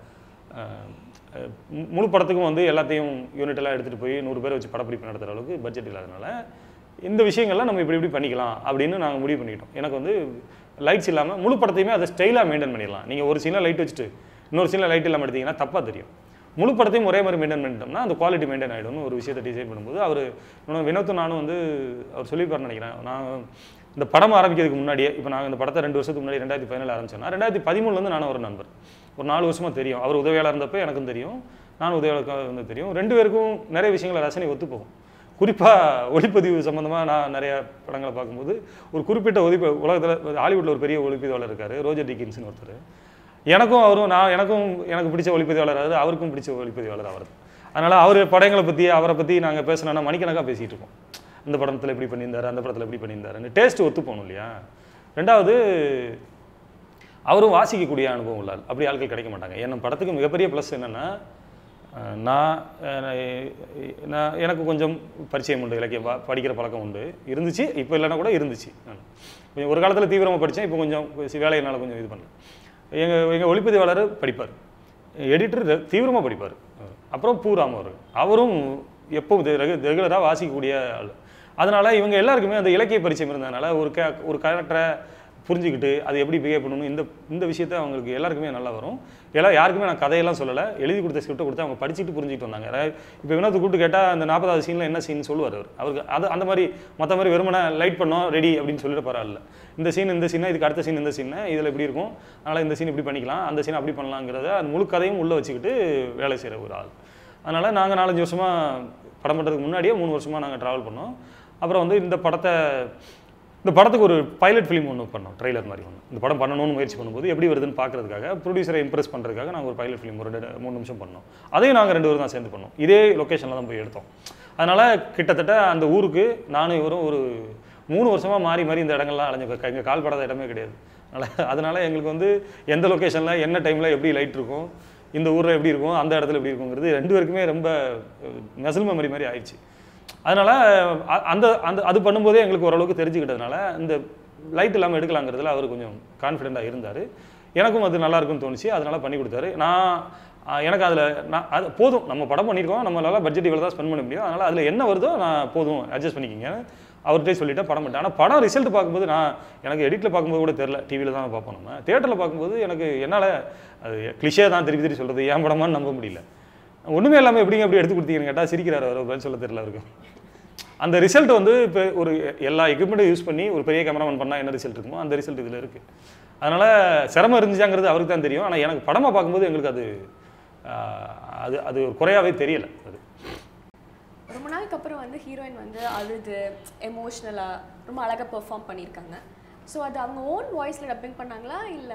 முழு படத்துக்கும் வந்து எல்லாத்தையும் யூனிட்டெல்லாம் எடுத்துகிட்டு போய் 100 பேரை வச்சு படப்பிடிப்பு நடத்துகிற அளவுக்கு பட்ஜெட் இல்லாதனால இந்த விஷயங்கள்லாம் நம்ம இப்படி பண்ணிக்கலாம் அப்படின்னு நாங்கள் முடிவு பண்ணிக்கிட்டோம். எனக்கு வந்து லைட்ஸ் இல்லாமல் முழு படத்தையுமே அதை ஸ்டைலாக மெயின்டைன் பண்ணிடலாம். நீங்கள் ஒரு சீனில் லைட் வச்சுட்டு இன்னொரு சீனில் லைட் இல்லாமல் எடுத்தீங்கன்னா தப்பாக தெரியும். முழு படத்தையும் ஒரே மாதிரி மெயின்டைன் பண்ணிட்டோம்னா அந்த குவாலிட்டி மெயின்டைன் ஆகிடும்னு ஒரு விஷயத்தை டிசைட் பண்ணும்போது வினோத்தும் நானும் வந்து அவர் சொல்லியிருப்பாருன்னு நினைக்கிறேன். நான் இந்த படம் ஆரம்பிக்கிறதுக்கு முன்னாடியே, இப்போ நாங்கள் இந்த படத்தை 2 வருஷத்துக்கு முன்னாடி 2017 ஆரம்பிச்சோன்னா 2013 நானும் ஒரு நண்பர், ஒரு 4 வருஷமாக தெரியும். அவர் உதவியாளர் இருந்தப்போ எனக்கும் தெரியும், நான் உதவியாளருக்காக வந்து தெரியும். 2 பேருக்கும் நிறைய விஷயங்களை ரசனை ஒத்து போகும். குறிப்பாக ஒளிப்பதிவு சம்மந்தமாக நான் நிறைய படங்களை பார்க்கும்போது ஒரு குறிப்பிட்ட உலகத்தில் ஹாலிவுட்டில் ஒரு பெரிய ஒளிப்பதிவாளர் இருக்கார், ரோஜர் டிக்கின்ஸ்னு ஒருத்தர். எனக்கும் அவரும் எனக்கு பிடிச்ச ஒளிப்பதிவாளர் அவருக்கும் பிடிச்ச ஒளிப்பதிவாளர் அவர். அதனால் அவர் படங்களை பற்றி அவரை பற்றி நாங்கள் பேசணும்னா மணிக்கணக்காக பேசிகிட்டு இருக்கோம். இந்த படத்தில் எப்படி பண்ணியிருந்தாரு, அந்த படத்தில் எப்படி பண்ணியிருந்தாருன்னு டேஸ்ட் ஒத்து போகணும் இல்லையா. ரெண்டாவது அவரும் வாசிக்கக்கூடிய அனுபவம் உள்ள அப்படி ஆட்கள் கிடைக்க மாட்டாங்க. என் படத்துக்கு மிகப்பெரிய ப்ளஸ் என்னென்னா, எனக்கு கொஞ்சம் பரிச்சயம் உண்டு, இலக்கியம் படிக்கிற பழக்கம் உண்டு, இருந்துச்சு. இப்போ இல்லைன்னா கூட இருந்துச்சு. கொஞ்சம் ஒரு காலத்தில் தீவிரமாக படித்தேன், இப்போ கொஞ்சம் வேலையினால் கொஞ்சம் இது பண்ணேன். எங்கள் ஒளிப்பதிவாளர் படிப்பார், எடிட்டர் தீவிரமாக படிப்பார். அப்புறம் பூராம அவரும் எப்பவும் ரெகுலராக வாசிக்கக்கூடிய ஆள். அதனால் இவங்க எல்லாருக்குமே அந்த இலக்கிய பரிச்சயம் இருந்ததுனால ஒரு கேரக்டரை புரிஞ்சுக்கிட்டு அது எப்படி பிஹேவ் பண்ணணும் இந்த விஷயத்தை அவங்களுக்கு எல்லாருக்குமே நல்லா வரும். யாருக்குமே நான் கதையெல்லாம் சொல்லலை, எழுதி கொடுத்த ஸ்கிரிப்டை கொடுத்து அவங்க படிச்சுட்டு புரிஞ்சுக்கிட்டு வந்தாங்க. இப்போ வினோத்தை கூப்பிட்டு கேட்டால் அந்த 40வது சீனில் என்ன சீன் சொல்லுவார் அவருக்கு. அந்த மாதிரி மற்ற மாதிரி வெறுமனே லைட் பண்ணோம் ரெடி அப்படின்னு சொல்லிட்டு பரவாயில்ல. இந்த சீனா இதுக்கு அடுத்த சீன் இந்த சீனை இதில் எப்படி இருக்கும், அதனால் இந்த சீன் இப்படி பண்ணிக்கலாம், அந்த சீன் அப்படி பண்ணலாங்கிறத அந்த முழு கதையும் உள்ளே வச்சுக்கிட்டு வேலை செய்கிற ஒரு ஆள். அதனால் நாங்கள் 4-5 வருஷமாக படம் பண்ணுறதுக்கு முன்னாடியே 3 வருஷமாக நாங்கள் ட்ராவல் பண்ணோம். அப்புறம் வந்து இந்த படத்துக்கு ஒரு பைலட் ஃபிலிம் ஒன்று பண்ணோம், ட்ரெய்லர் மாதிரி ஒன்று. இந்த படம் பண்ணணும்னு முயற்சி பண்ணும்போது எப்படி வருதுன்னு பார்க்குறதுக்காக, ப்ரொடியூசரை இம்ப்ரெஸ் பண்ணுறதுக்காக நாங்கள் ஒரு பைலட் ஃபிலிம் ஒரு 3 நிமிஷம் பண்ணோம். அதையும் நாங்கள் 2 பேரும் தான் சேர்ந்து பண்ணோம். இதே லொக்கேஷனில் தான் போய் எடுத்தோம். அதனால் கிட்டத்தட்ட அந்த ஊருக்கு நானும் இவரும் ஒரு 3 வருஷமாக மாறி இந்த இடங்கள்லாம் அலைஞ்சு எங்கள் கால் படாத இடமே கிடையாது. அதனால் எங்களுக்கு வந்து எந்த லொக்கேஷனில் என்ன டைமில் எப்படி லைட் இருக்கும், இந்த ஊரில் எப்படி இருக்கும், அந்த இடத்துல எப்படி இருக்குங்கிறது 2 பேருக்குமே ரொம்ப மசில் மெமரி மாதிரி ஆயிடுச்சு. அதனால் அது பண்ணும்போதே எங்களுக்கு ஓரளவுக்கு தெரிஞ்சுக்கிட்டதுனால இந்த லைட் இல்லாமல் எடுக்கலாங்கிறதுல அவர் கொஞ்சம் கான்ஃபிடென்ட்டாக இருந்தார். எனக்கும் அது நல்லா இருக்குன்னு தோணுச்சு, அதனால் பண்ணி கொடுத்தாரு. எனக்கு அது போதும், நம்ம படம் பண்ணியிருக்கோம், நம்மளால் பட்ஜெட் இவ்வளோ தான் ஸ்பெண்ட் பண்ண முடியும், அதனால் அதில் என்ன வருதோ நான் போதும் அட்ஜஸ்ட் பண்ணிக்கிங்க அவர்கிட்டே சொல்லிவிட்டு படம் பண்ணிட்டேன். ஆனால் படம் ரிசல்ட் பார்க்கும்போது எனக்கு எடிட்டில் பார்க்கும்போது கூட தெரில, டிவியில் தான் பார்ப்போம். நம்ம தியேட்டரில் பார்க்கும்போது எனக்கு என்னால் அது கிளிஷே தான் திருப்பி சொல்கிறது, ஏன் படமான்னு நம்ப முடியல. ஒன்றுமே இல்லாமல் எப்படிங்க எப்படி எடுத்து கொடுத்தீங்கன்னு கேட்டால் சிரிக்கிறார் அவர், பதில் சொல்ல தெரியல அவருக்கு. அந்த ரிசல்ட் வந்து இப்போ ஒரு எல்லா எக்யூப்மெண்ட்டும் யூஸ் பண்ணி ஒரு பெரிய கேமராமேன் பண்ணால் என்ன ரிசல்ட் இருக்குமோ அந்த ரிசல்ட் இதில் இருக்குது. அதனால் சிரமம் இருந்துச்சாங்கிறது அவருக்கு தான் தெரியும். ஆனால் எனக்கு படமாக பார்க்கும்போது எங்களுக்கு அது ஒரு குறையாவே தெரியலை. அது ரொம்ப நாளுக்கு அப்புறம் வந்து ஹீரோயின் வந்து அழுது எமோஷ்னலாக ரொம்ப அழகாக பெர்ஃபார்ம் பண்ணியிருக்காங்க. ஸோ அது அவங்க ஓன் வாய்ஸில் டப்பிங் பண்ணாங்களா இல்லை?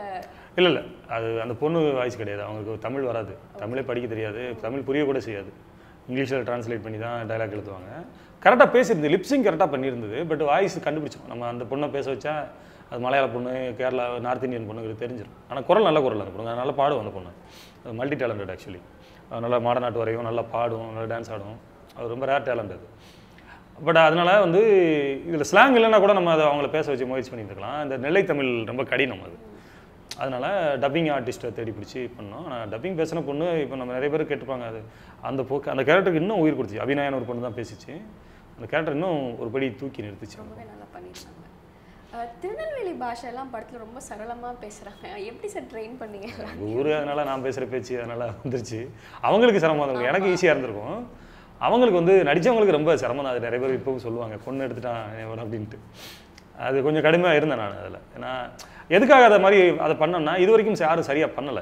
அது அந்த பொண்ணு வாய்ஸ் கிடையாது. அவங்களுக்கு தமிழ் வராது, தமிழே படிக்க தெரியாது, தமிழ் புரிய கூட செய்யாது. இங்கிலீஷில் ட்ரான்ஸ்லேட் பண்ணி தான் டைலாக் எழுதுவாங்க. கரெக்டாக பேசியிருந்தது, லிப்ஸிங் கரெக்டாக பண்ணியிருந்தது. பட் வாய்ஸ் கண்டுபிடிச்சோம். நம்ம அந்த பொண்ணை பேச வச்சா அது மலையாள பொண்ணு, கேரளா, நார்த் இந்தியன் பொண்ணுங்களுக்கு தெரிஞ்சிடும். ஆனால் குரல் நல்ல குரலாக இருக்கும், நல்லா பாடும் அந்த பொண்ணு. அது மல்டி டேலண்டட் ஆக்சுவலி. நல்லா மாடர்ன் ஆர்ட் வரையும், நல்லா பாடும், நல்லா டான்ஸ் ஆடும். அது ரொம்ப ரேர் டேலண்ட் அது. பட் அதனால் வந்து இதில் ஸ்லாங் இல்லைன்னா கூட நம்ம அதை அவங்கள பேச வச்சு முயற்சி பண்ணிட்டு இருக்கலாம். இந்த நெல்லை தமிழ் ரொம்ப கடினம் அது. அதனால் டப்பிங் ஆர்டிஸ்ட்டை தேடி பிடிச்சி பண்ணோம். ஆனால் டப்பிங் பேசின பொண்ணு இப்போ நம்ம நிறைய பேர் கேட்டுப்பாங்க. அது அந்த கேரக்டருக்கு இன்னும் உயிர் கொடுத்துச்சு. அபிநயான்னு ஒரு பொண்ணு தான் பேசிச்சு. அந்த கேரக்டர் இன்னும் ஒரு படி தூக்கி நிறுத்துச்சு. ரொம்பவே நல்லா பண்ணியிருக்காங்க. திருநெல்வேலி பாஷைலாம் படத்தில் ரொம்ப சரளமாக பேசுகிறாங்க. எப்படி சார் ட்ரெயின் பண்ணீங்க? ஊர் அதனால் நான் பேசுகிற பேச்சு அதனால் வந்துருச்சு. அவங்களுக்கு சிரமமாக இருக்கும், எனக்கு ஈஸியாக இருந்திருக்கும். அவங்களுக்கு வந்து நடித்தவங்களுக்கு ரொம்ப சிரமம் தான். அது நிறைய பேர் இப்போவும் சொல்லுவாங்க, பொண்ணு எடுத்துட்டான் அப்படின்ட்டு. அது கொஞ்சம் கடுமையாக இருந்தேன் நான் அதில். ஏன்னா எதுக்காக அதை பண்ணோன்னா இது வரைக்கும் யாரும் சரியாக பண்ணலை.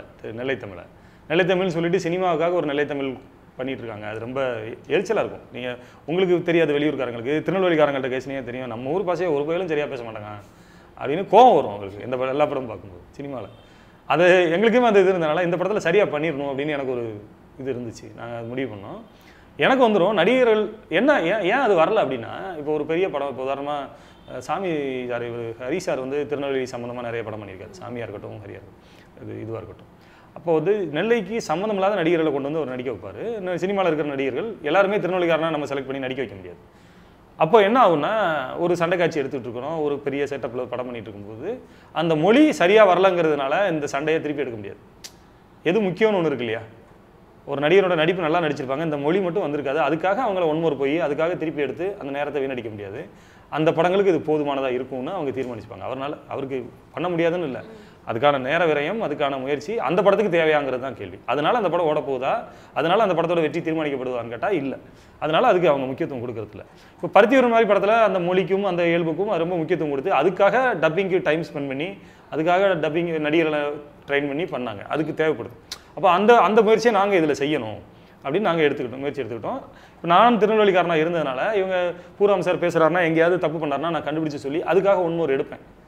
நெல்லை தமிழ்னு சொல்லிட்டு சினிமாவுக்காக ஒரு நெல்லை தமிழ் பண்ணிகிட்டு இருக்காங்க. அது ரொம்ப எரிச்சலாக இருக்கும். நீங்கள் உங்களுக்கு தெரியாது, வெளியூர்காரங்களுக்கு திருநெல்வேலிக்காரங்கள்ட்ட கேசினே தெரியும், நம்ம ஊர் பாஷையை ஒரு பயிலும் சரியாக பேச மாட்டாங்க அப்படின்னு கோவம் வரும் அவங்களுக்கு எல்லா படமும் பார்க்கும்போது சினிமாவில். அது எங்களுக்குமே அந்த இது இருந்தனால இந்த படத்தில் சரியாக பண்ணிடணும் அப்படின்னு எனக்கு ஒரு இது இருந்துச்சு. நாங்கள் அது முடிவு பண்ணோம். எனக்கு வந்துடும் நடிகர்கள் ஏன் அது வரல அப்படின்னா, இப்போ ஒரு பெரிய படம், இப்போ உதாரணமாக சாமி சார் ஹரி சார் வந்து திருநெல்வேலி சம்மந்தமாக நிறைய படம் பண்ணியிருக்காரு. சாமியாக இருக்கட்டும், ஹரியாக இதுவாக இருக்கட்டும். அப்போ வந்து நெல்லைக்கு சம்மந்தம் இல்லாத நடிகர்களை கொண்டு வந்து ஒரு நடிக்க வைப்பார். சினிமாவில் இருக்கிற நடிகர்கள் எல்லாருமே திருநெல்வேலிக்காரனா நம்ம செலக்ட் பண்ணி நடிக்க வைக்க முடியாது. அப்போ என்ன ஆகுன்னா, ஒரு சண்டை காட்சி எடுத்துகிட்டு இருக்கிறோம், ஒரு பெரிய செட்டப்பில் படம் பண்ணிகிட்டு இருக்கும்போது அந்த மொழி சரியாக வரலங்கிறதுனால இந்த சண்டையை திருப்பி எடுக்க முடியாது. எது முக்கியம்னு ஒன்று இருக்கு இல்லையா? ஒரு நடிகரோட நடிப்பு நல்லா நடிச்சிருப்பாங்க, இந்த மொழி மட்டும் வந்திருக்காது, அதுக்காக அவங்கள ஒன்மோர் போய் அதுக்காக திருப்பி எடுத்து அந்த நேரத்தை வீணடிக்க முடியாது. அந்த படங்களுக்கு இது போதுமானதாக இருக்கும்னு அவங்க தீர்மானிச்சுப்பாங்க. அவருக்கு பண்ண முடியாதுன்னு இல்லை, அதுக்கான நேர விரயம், அதுக்கான முயற்சி அந்த படத்துக்கு தேவையாங்கிறது தான் கேள்வி. அதனால் அந்த படம் ஓட போகுதா, அதனால் அந்த படத்தோட வெற்றி தீர்மானிக்கப்படுதான்னு கேட்டால் இல்லை. அதனால் அதுக்கு அவங்க முக்கியத்துவம் கொடுக்கறதில்ல. இப்போ பருத்தியூர் மாதிரி படத்தில் அந்த மொழிக்கும் அந்த இயல்புக்கும் ரொம்ப முக்கியத்துவம் கொடுத்து அதுக்காக டப்பிங்க்கு டைம் ஸ்பெண்ட் பண்ணி அதுக்காக டப்பிங் நடிகர்களை ட்ரெயின் பண்ணி பண்ணாங்க. அதுக்கு தேவைப்படுது. அப்போ அந்த முயற்சியை நாங்கள் இதில் செய்யணும் அப்படின்னு நாங்கள் முயற்சி எடுத்துக்கிட்டோம். இப்போ நான் திருநெல்வேலிக்காரனாக இருந்ததுனால இவங்க பூராம் சார் பேசுகிறாருன்னா எங்கேயாவது தப்பு பண்ணாருன்னா நான் கண்டுபிடிச்சி சொல்லி அதுக்காக ஒன்மோர் எடுப்பேன்.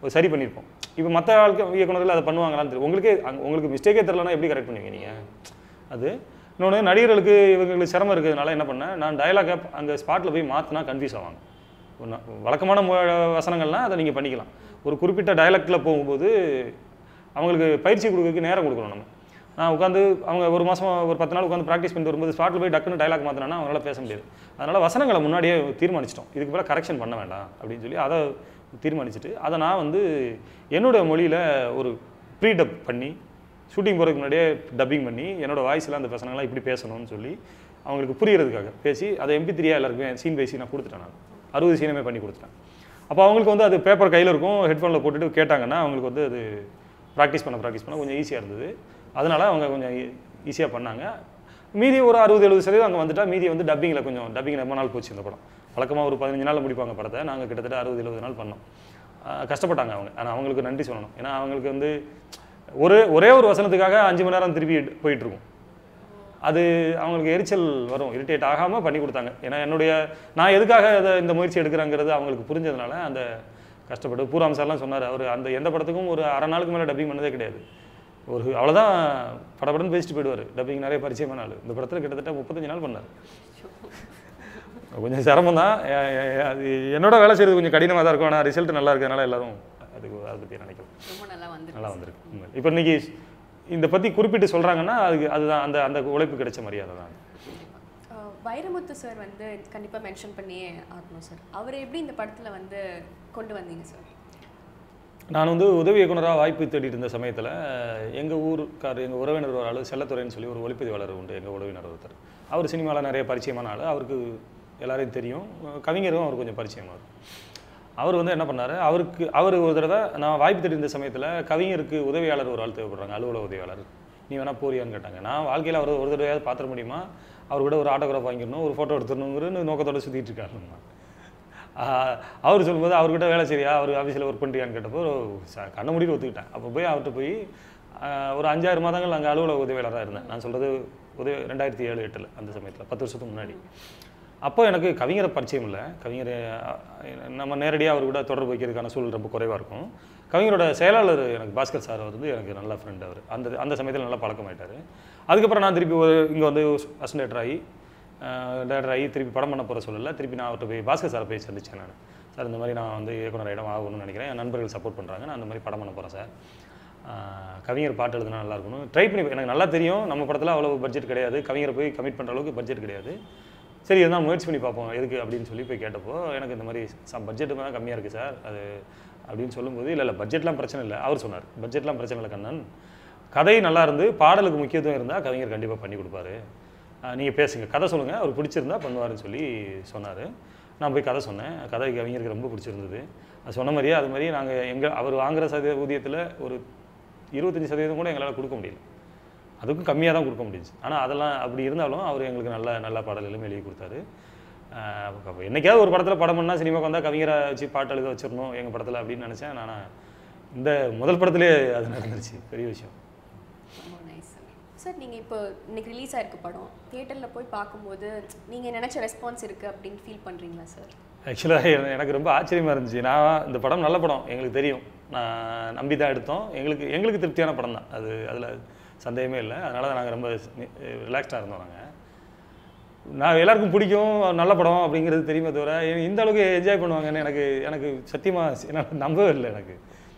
சரி பண்ணியிருப்போம். இப்போ மற்ற இயக்குநர்கள் அதை பண்ணுவாங்களான்னு தெரியும். உங்களுக்கு மிஸ்டேக்கே தெரிலனா எப்படி கரெக்ட் பண்ணுவீங்க நீங்கள்? அது இன்னொன்று, நடிகர்களுக்கு இவங்களுக்கு சிரமம் இருக்கிறதுனால என்ன பண்ணேன், நான் டயலாகை அங்கே ஸ்பாட்டில் போய் மாற்றினா கன்ஃபியூஸ் ஆவாங்க. வழக்கமான வசனங்கள்லாம் அதை நீங்கள் பண்ணிக்கலாம். ஒரு குறிப்பிட்ட டயலாக்டில் போகும்போது அவங்களுக்கு பயிற்சி கொடுக்கறதுக்கு நேரம் கொடுக்கணும். நம்ம நான் உட்காந்து அவங்க ஒரு மாதம் ஒரு 10 நாள் உட்காந்து ப்ராக்டிஸ் பண்ணிட்டு வரும்போது ஸ்பாட்டில் போய் டக்குன்னு டயலாக் மாற்றினா அவங்களால பேச முடியாது. அதனால் வசனங்களை முன்னாடியே தீர்மானிச்சிட்டோம், இதுக்கு மேலே கரெக்ஷன் பண்ண வேண்டாம் அப்படின்னு சொல்லி அதை தீர்மானிச்சுட்டு அதை நான் வந்து என்னோடய மொழியில் ஒரு ப்ரீ டப் பண்ணி ஷூட்டிங் போகிறதுக்கு முன்னாடியே டப்பிங் பண்ணி என்னோடய வாய்ஸில் அந்த பசங்களாம் இப்படி பேசணும்னு சொல்லி அவங்களுக்கு புரியறதுக்காக பேசி அதை MP3 எல்லாருக்குமே சீன் பை சீனாக கொடுத்துட்டேன். நான் 60 சீனமே பண்ணி கொடுத்துட்டேன். அப்போ அவங்களுக்கு வந்து அது பேப்பர் கையில் இருக்கும், ஹெட்ஃபோனில் போட்டுட்டு கேட்டாங்கன்னா அவங்களுக்கு வந்து அது ப்ராக்டிஸ் பண்ண கொஞ்சம் ஈஸியாக இருந்தது. அதனால் அவங்க கொஞ்சம் ஈஸியாக பண்ணாங்க. மீதி ஒரு 60-70% அங்கே வந்துட்டால் மீதி வந்து டப்பிங்கில் ரொம்ப நாள் போச்சு. இந்த படம் வழக்கமாக ஒரு 15 நாளில் முடிப்பாங்க படத்தை, நாங்கள் கிட்டத்தட்ட 60-70 நாள் பண்ணோம். கஷ்டப்பட்டாங்க அவங்க. ஆனால் அவங்களுக்கு நன்றி சொல்லணும். ஏன்னா அவங்களுக்கு வந்து ஒரே ஒரு வசனத்துக்காக 5 மணி நேரம் திருப்பி போயிட்டுருக்கும். அது அவங்களுக்கு எரிச்சல் வரும், இரிட்டேட் ஆகாமல் பண்ணி கொடுத்தாங்க. ஏன்னா நான் எதுக்காக இந்த முயற்சி எடுக்கிறேங்கிறது அவங்களுக்கு புரிஞ்சதுனால அந்த கஷ்டப்பட்டு பூராம் சார்லாம் சொன்னார். அவர் அந்த எந்த படத்துக்கும் ஒரு அரை நாளுக்கு மேலே டப்பிங் பண்ணதே கிடையாது. அவ்வளோதான் படப்படன்னு பேசிட்டு போயிடுவார். டப்பிங் நிறைய பரிச்சயமான ஆள். இந்த படத்தில் கிட்டத்தட்ட 35 நாள் பண்ணார். கொஞ்சம் சிரமம் தான். அது என்னோட வேலை செய்கிறது கொஞ்சம் கடினமாக தான் இருக்கும். ஆனால் ரிசல்ட் நல்லா இருக்கிறதுனால எல்லாரும் அதை பற்றி நினைக்கலாம். நல்லா வந்திருக்கு. இப்போ இன்னைக்கு இந்த பற்றி குறிப்பிட்டு சொல்கிறாங்கன்னா அதுதான் அந்த உழைப்பு கிடைச்ச மரியாதை தான். வைரமுத்து சார் வந்து கண்டிப்பாக மென்ஷன் பண்ணியே ஆகணும் சார். அவர் எப்படி இந்த படத்தில் வந்து கொண்டு வந்தீங்க சார்? நான் வந்து உதவி இயக்குனராக வாய்ப்பு தேடிட்டு இருந்த சமயத்தில் எங்கள் உறவினர் ஒரு ஆள் செல்லத்துறைன்னு சொல்லி ஒரு ஒளிப்பதிவாளர் உண்டு. எங்கள் உறவினர் ஒருத்தர். அவர் சினிமாவில் நிறைய பரிச்சயமான ஆள். அவருக்கு எல்லாரையும் தெரியும். கவிஞரும் அவர் கொஞ்சம் பரிச்சயமானவர். அவர் வந்து என்ன பண்ணார், அவர் ஒரு தடவை நான் வாய்ப்பு தேடி இருந்த சமயத்தில் கவிஞருக்கு உதவியாளர் ஒரு ஆள் தேவைப்படுறாங்க, அலுவலக உதவியாளர், நீ வேணால் போறியான்னு கேட்டாங்க. நான் வாழ்க்கையில் அவர் ஒரு தடவையாவது பார்த்துட முடியுமா, அவர் கூட ஒரு ஆட்டோகிராஃப் வாங்கிடணும், ஒரு ஃபோட்டோ எடுத்துடணுங்கிற நோக்கத்தோடு சுற்றிட்டு இருக்காருமா. அவர் சொல்லும்போது அவர்கிட்ட வேலை சரியா, அவர் ஆஃபீஸில் ஒர்க் பண்ணுறியான்னு கேட்டப்போ கண்ணை மூடிட்டு ஒத்துக்கிட்டேன். அப்போ போய் அவர்கிட்ட போய் ஒரு 5-6 மாதங்கள் அங்கே அலுவலக உதவியாளராக இருந்தேன். நான் சொல்கிறது 2007-08 அந்த சமயத்தில் 10 வருஷத்துக்கு முன்னாடி. அப்போ எனக்கு கவிஞரை பரிச்சயம் இல்லை. கவிஞரை நம்ம நேரடியாக அவர் கூட தொடர்பு வைக்கிறதுக்கான சூழல் ரொம்ப குறைவாக இருக்கும். கவிஞரோட செயலாளர் எனக்கு பாஸ்கர் சார் வந்து எனக்கு நல்ல ஃப்ரெண்ட். அவர் அந்த சமயத்தில் நல்லா பழக்கமாயிட்டார். அதுக்கப்புறம் நான் திருப்பி இங்கே வந்து அசிஸ்டன்ட் டேரக்டர் ஆகி திருப்பி படம் பண்ண போகிற சொல்லல, திருப்பி நான் அவர்கிட்ட போய் பாஸ்கர் சாரை போய் சந்திச்சேன். நான் சார் இந்த மாதிரி நான் வந்து இயக்குனர் இடம் ஆகணும்னு நினைக்கிறேன், என் நண்பர்கள் சப்போர்ட் பண்ணுறாங்க, நான் அந்த மாதிரி படம் பண்ண போகிறேன் சார், கவிஞர் பாட்டு எழுதுனா நல்லா இருக்கணும், ட்ரை பண்ணி, எனக்கு நல்லா தெரியும் நம்ம படத்தில் அவ்வளோ பட்ஜெட் கிடையாது, கவிஞரை போய் கமிட் பண்ணுற அளவுக்கு பட்ஜெட் கிடையாது, சரி இருந்தால் முயற்சி பண்ணி பார்ப்போம் எதுக்கு அப்படின்னு சொல்லி போய் கேட்டப்போ எனக்கு இந்த மாதிரி பட்ஜெட்டு தான் கம்மியாக இருக்குது சார் அது அப்படின்னு சொல்லும்போது, இல்லை பட்ஜெட்லாம் பிரச்சனை இல்லை, அவர் சொன்னார் பட்ஜெட்லாம் பிரச்சனை இல்லை கண்ணன், கதை நல்லா இருந்து பாடலுக்கு முக்கியத்துவம் இருந்தால் கவிஞர் கண்டிப்பாக பண்ணி கொடுப்பாரு, நீங்கள் பேசுங்க, கதை சொல்லுங்கள், அவர் பிடிச்சிருந்தா பண்ணுவாருன்னு சொல்லி சொன்னார். நான் போய் கதை சொன்னேன், கதை கவிஞருக்கு ரொம்ப பிடிச்சிருந்தது. அது சொன்ன மாதிரியே அது மாதிரி நாங்கள் அவர் வாங்குகிற ஊதியத்தில் ஒரு 25% கூட எங்களால் கொடுக்க முடியல, அதுக்கும் கம்மியாக தான் கொடுக்க முடிஞ்சிச்சு. ஆனால் அதெல்லாம் அப்படி இருந்தாலும் அவர் எங்களுக்கு நல்ல பாடல்களும் எழுதி கொடுத்தாரு. என்றைக்காவது ஒரு படத்தில் படம் பண்ணால் சினிமாவுக்கு வந்தால் கவிஞரை வச்சு பாட்டு எழுத வச்சிடணும் எங்கள் படத்தில் அப்படின்னு நினச்சேன். நான் இந்த முதல் படத்துலேயே அது நடந்துருச்சு, பெரிய விஷயம். சார் நீங்கள் இப்போ இன்னைக்கு ரிலீஸ் ஆகிருக்கு படம், தியேட்டரில் போய் பார்க்கும்போது நீங்கள் நினச்ச ரெஸ்பான்ஸ் இருக்குது அப்படின்னு ஃபீல் பண்ணுறீங்களா சார்? ஆக்சுவலாக எனக்கு ரொம்ப ஆச்சரியமாக இருந்துச்சு. நான் இந்த படம் நல்ல படம் எங்களுக்கு தெரியும், நான் நம்பி தான் எடுத்தோம், எங்களுக்கு திருப்தியான படம் தான் அது, அதில் சந்தேகமே இல்லை. அதனால தான் நாங்கள் ரொம்ப ரிலாக்ஸ்டாக இருந்தோம். நான் எல்லாருக்கும் பிடிக்கும் நல்ல படம் அப்படிங்கிறது தெரியுமே தவிர இந்த அளவுக்கு என்ஜாய் பண்ணுவாங்கன்னு எனக்கு சத்தியமாக என்னால் நம்பவே இல்லை. எனக்கு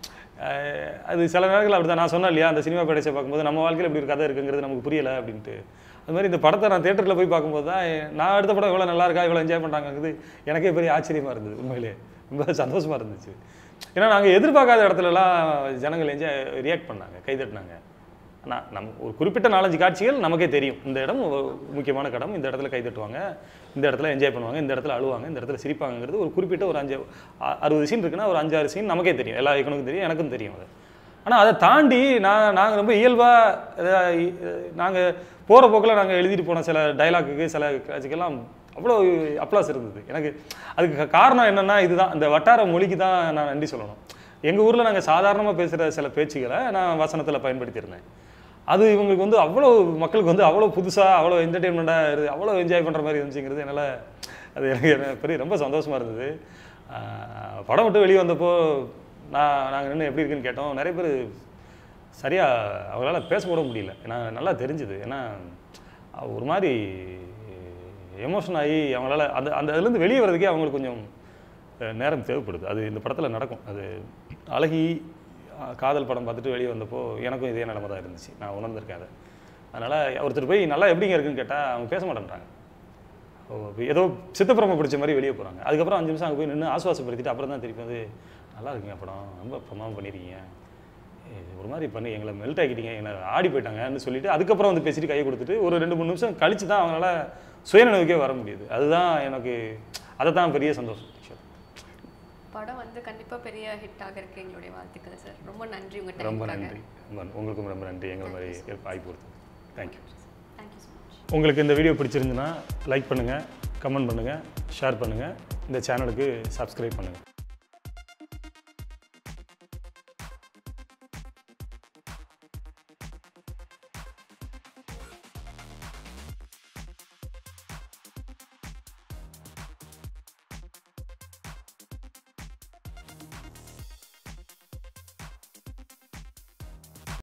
அது சில நேரங்கள் அப்படி தான் நான் சொன்னேன் இல்லையா, அந்த சினிமா படைச்சை பார்க்கும்போது நம்ம வாழ்க்கையில் இப்படி ஒரு கதை இருக்குங்கிறது நமக்கு புரியலை அப்படின்ட்டு. அது மாதிரி இந்த படத்தை நான் தேட்டரில் போய் பார்க்கும்போது தான் நான் எடுத்த படம் இவ்வளோ நல்லா இருக்கா, இவ்வளோ என்ஜாய் பண்ணுறாங்கிறது எனக்கே பெரிய ஆச்சரியமாக இருந்தது. உண்மையிலே ரொம்ப சந்தோஷமாக இருந்துச்சு. ஏன்னா நாங்கள் எதிர்பார்க்காத இடத்துலலாம் ஜனங்கள் ரியாக்ட் பண்ணாங்க, கைதட்டினாங்க. ஆனால் ஒரு குறிப்பிட்ட 4-5 காட்சிகள் நமக்கே தெரியும், இந்த இடம் முக்கியமான கடம், இந்த இடத்துல கைதட்டுவாங்க, இந்த இடத்துல என்ஜாய் பண்ணுவாங்க, இந்த இடத்துல அழுவாங்க, இந்த இடத்துல சிரிப்பாங்கிறது ஒரு குறிப்பிட்ட ஒரு 60 சீன் இருக்குன்னா ஒரு 5-6 சீன் நமக்கே தெரியும், எல்லா இயக்குனருக்கும் தெரியும், எனக்கும் தெரியும் அது. ஆனால் அதை தாண்டி நாங்கள் ரொம்ப இயல்பாக நாங்கள் போகிற போக்கில் நாங்கள் எழுதிட்டு போன சில டைலாக்குக்கு சில காட்சிக்கெல்லாம் அவ்வளோ அப்ளாஸ் இருந்தது. எனக்கு அதுக்கு காரணம் என்னென்னா இதுதான், இந்த வட்டார மொழிக்கு தான் நான் நன்றி சொல்லணும். எங்கள் ஊரில் நாங்கள் சாதாரணமாக பேசுகிற சில பேச்சுகளை நான் வசனத்தில் பயன்படுத்தியிருந்தேன். அது இவங்களுக்கு வந்து அவ்வளோ மக்களுக்கு வந்து அவ்வளோ புதுசாக அவ்வளோ என்டர்டெயின்மெண்ட்டாக இருக்குது, அவ்வளோ என்ஜாய் பண்ணுற மாதிரி இருந்துச்சுங்கிறது என்னால் அது எனக்கு பெரிய ரொம்ப சந்தோஷமாக இருந்தது. படம் விட்டு வெளியே வந்தப்போ நாங்கள் நின்று எப்படி இருக்குன்னு கேட்டோம். நிறைய பேர் சரியாக அவங்களால பேச கூட முடியல. ஏன்னா நல்லா தெரிஞ்சுது. ஏன்னா ஒரு மாதிரி எமோஷன் ஆகி அவங்களால அந்த அதுலேருந்து வெளியே வர்றதுக்கே அவங்களுக்கு கொஞ்சம் நேரம் தேவைப்படுது. அது இந்த படத்தில் நடக்கும். அது அழகி காதல் படம் பார்த்துட்டு வெளியே வந்தப்போ எனக்கும் இதே நிலமை தான் இருந்துச்சு. நான் உணர்ந்திருக்கேன் அதை. அதனால் ஒருத்தர் போய் நல்லா எப்படிங்க இருக்குன்னு கேட்டால் அவங்க பேச மாட்டேன்றாங்க. ஏதோ சித்தப்பிரம பிடிச்ச மாதிரி வெளியே போகிறாங்க. அதுக்கப்புறம் 5 நிமிஷம் அங்கே போய் நின்று ஆசுவாசப்படுத்திட்டு அப்புறம் தான் திருப்பி வந்து நல்லா இருக்குங்க படம், ரொம்ப பிரமாதம் பண்ணியிருக்கீங்க, ஒரு மாதிரி பண்ணி எங்களை மெல்ட் ஆக்கிட்டீங்க, எங்களை ஆடி போயிட்டாங்கன்னு சொல்லிட்டு அதுக்கப்புறம் வந்து பேசிட்டு கையை கொடுத்துட்டு ஒரு 2-3 நிமிஷம் கழிச்சு தான் அவங்களால சுயநினைவுக்கே வர முடியுது. அதுதான் எனக்கு அதை தான் பெரிய சந்தோஷம். படம் வந்து கண்டிப்பாக பெரிய ஹிட் ஆகிறதுக்கு எங்களுடைய வாழ்த்துக்கள் சார். ரொம்ப நன்றி. உங்கள் ரொம்ப நன்றி. உங்களுக்கும் ரொம்ப நன்றி எங்களை மாதிரி வாய்ப்பு கொடுத்தது. தேங்க்யூ. Thank you so much. உங்களுக்கு இந்த வீடியோ பிடிச்சிருந்துன்னா லைக் பண்ணுங்கள், கமெண்ட் பண்ணுங்கள், ஷேர் பண்ணுங்கள், இந்த சேனலுக்கு சப்ஸ்கிரைப் பண்ணுங்கள்.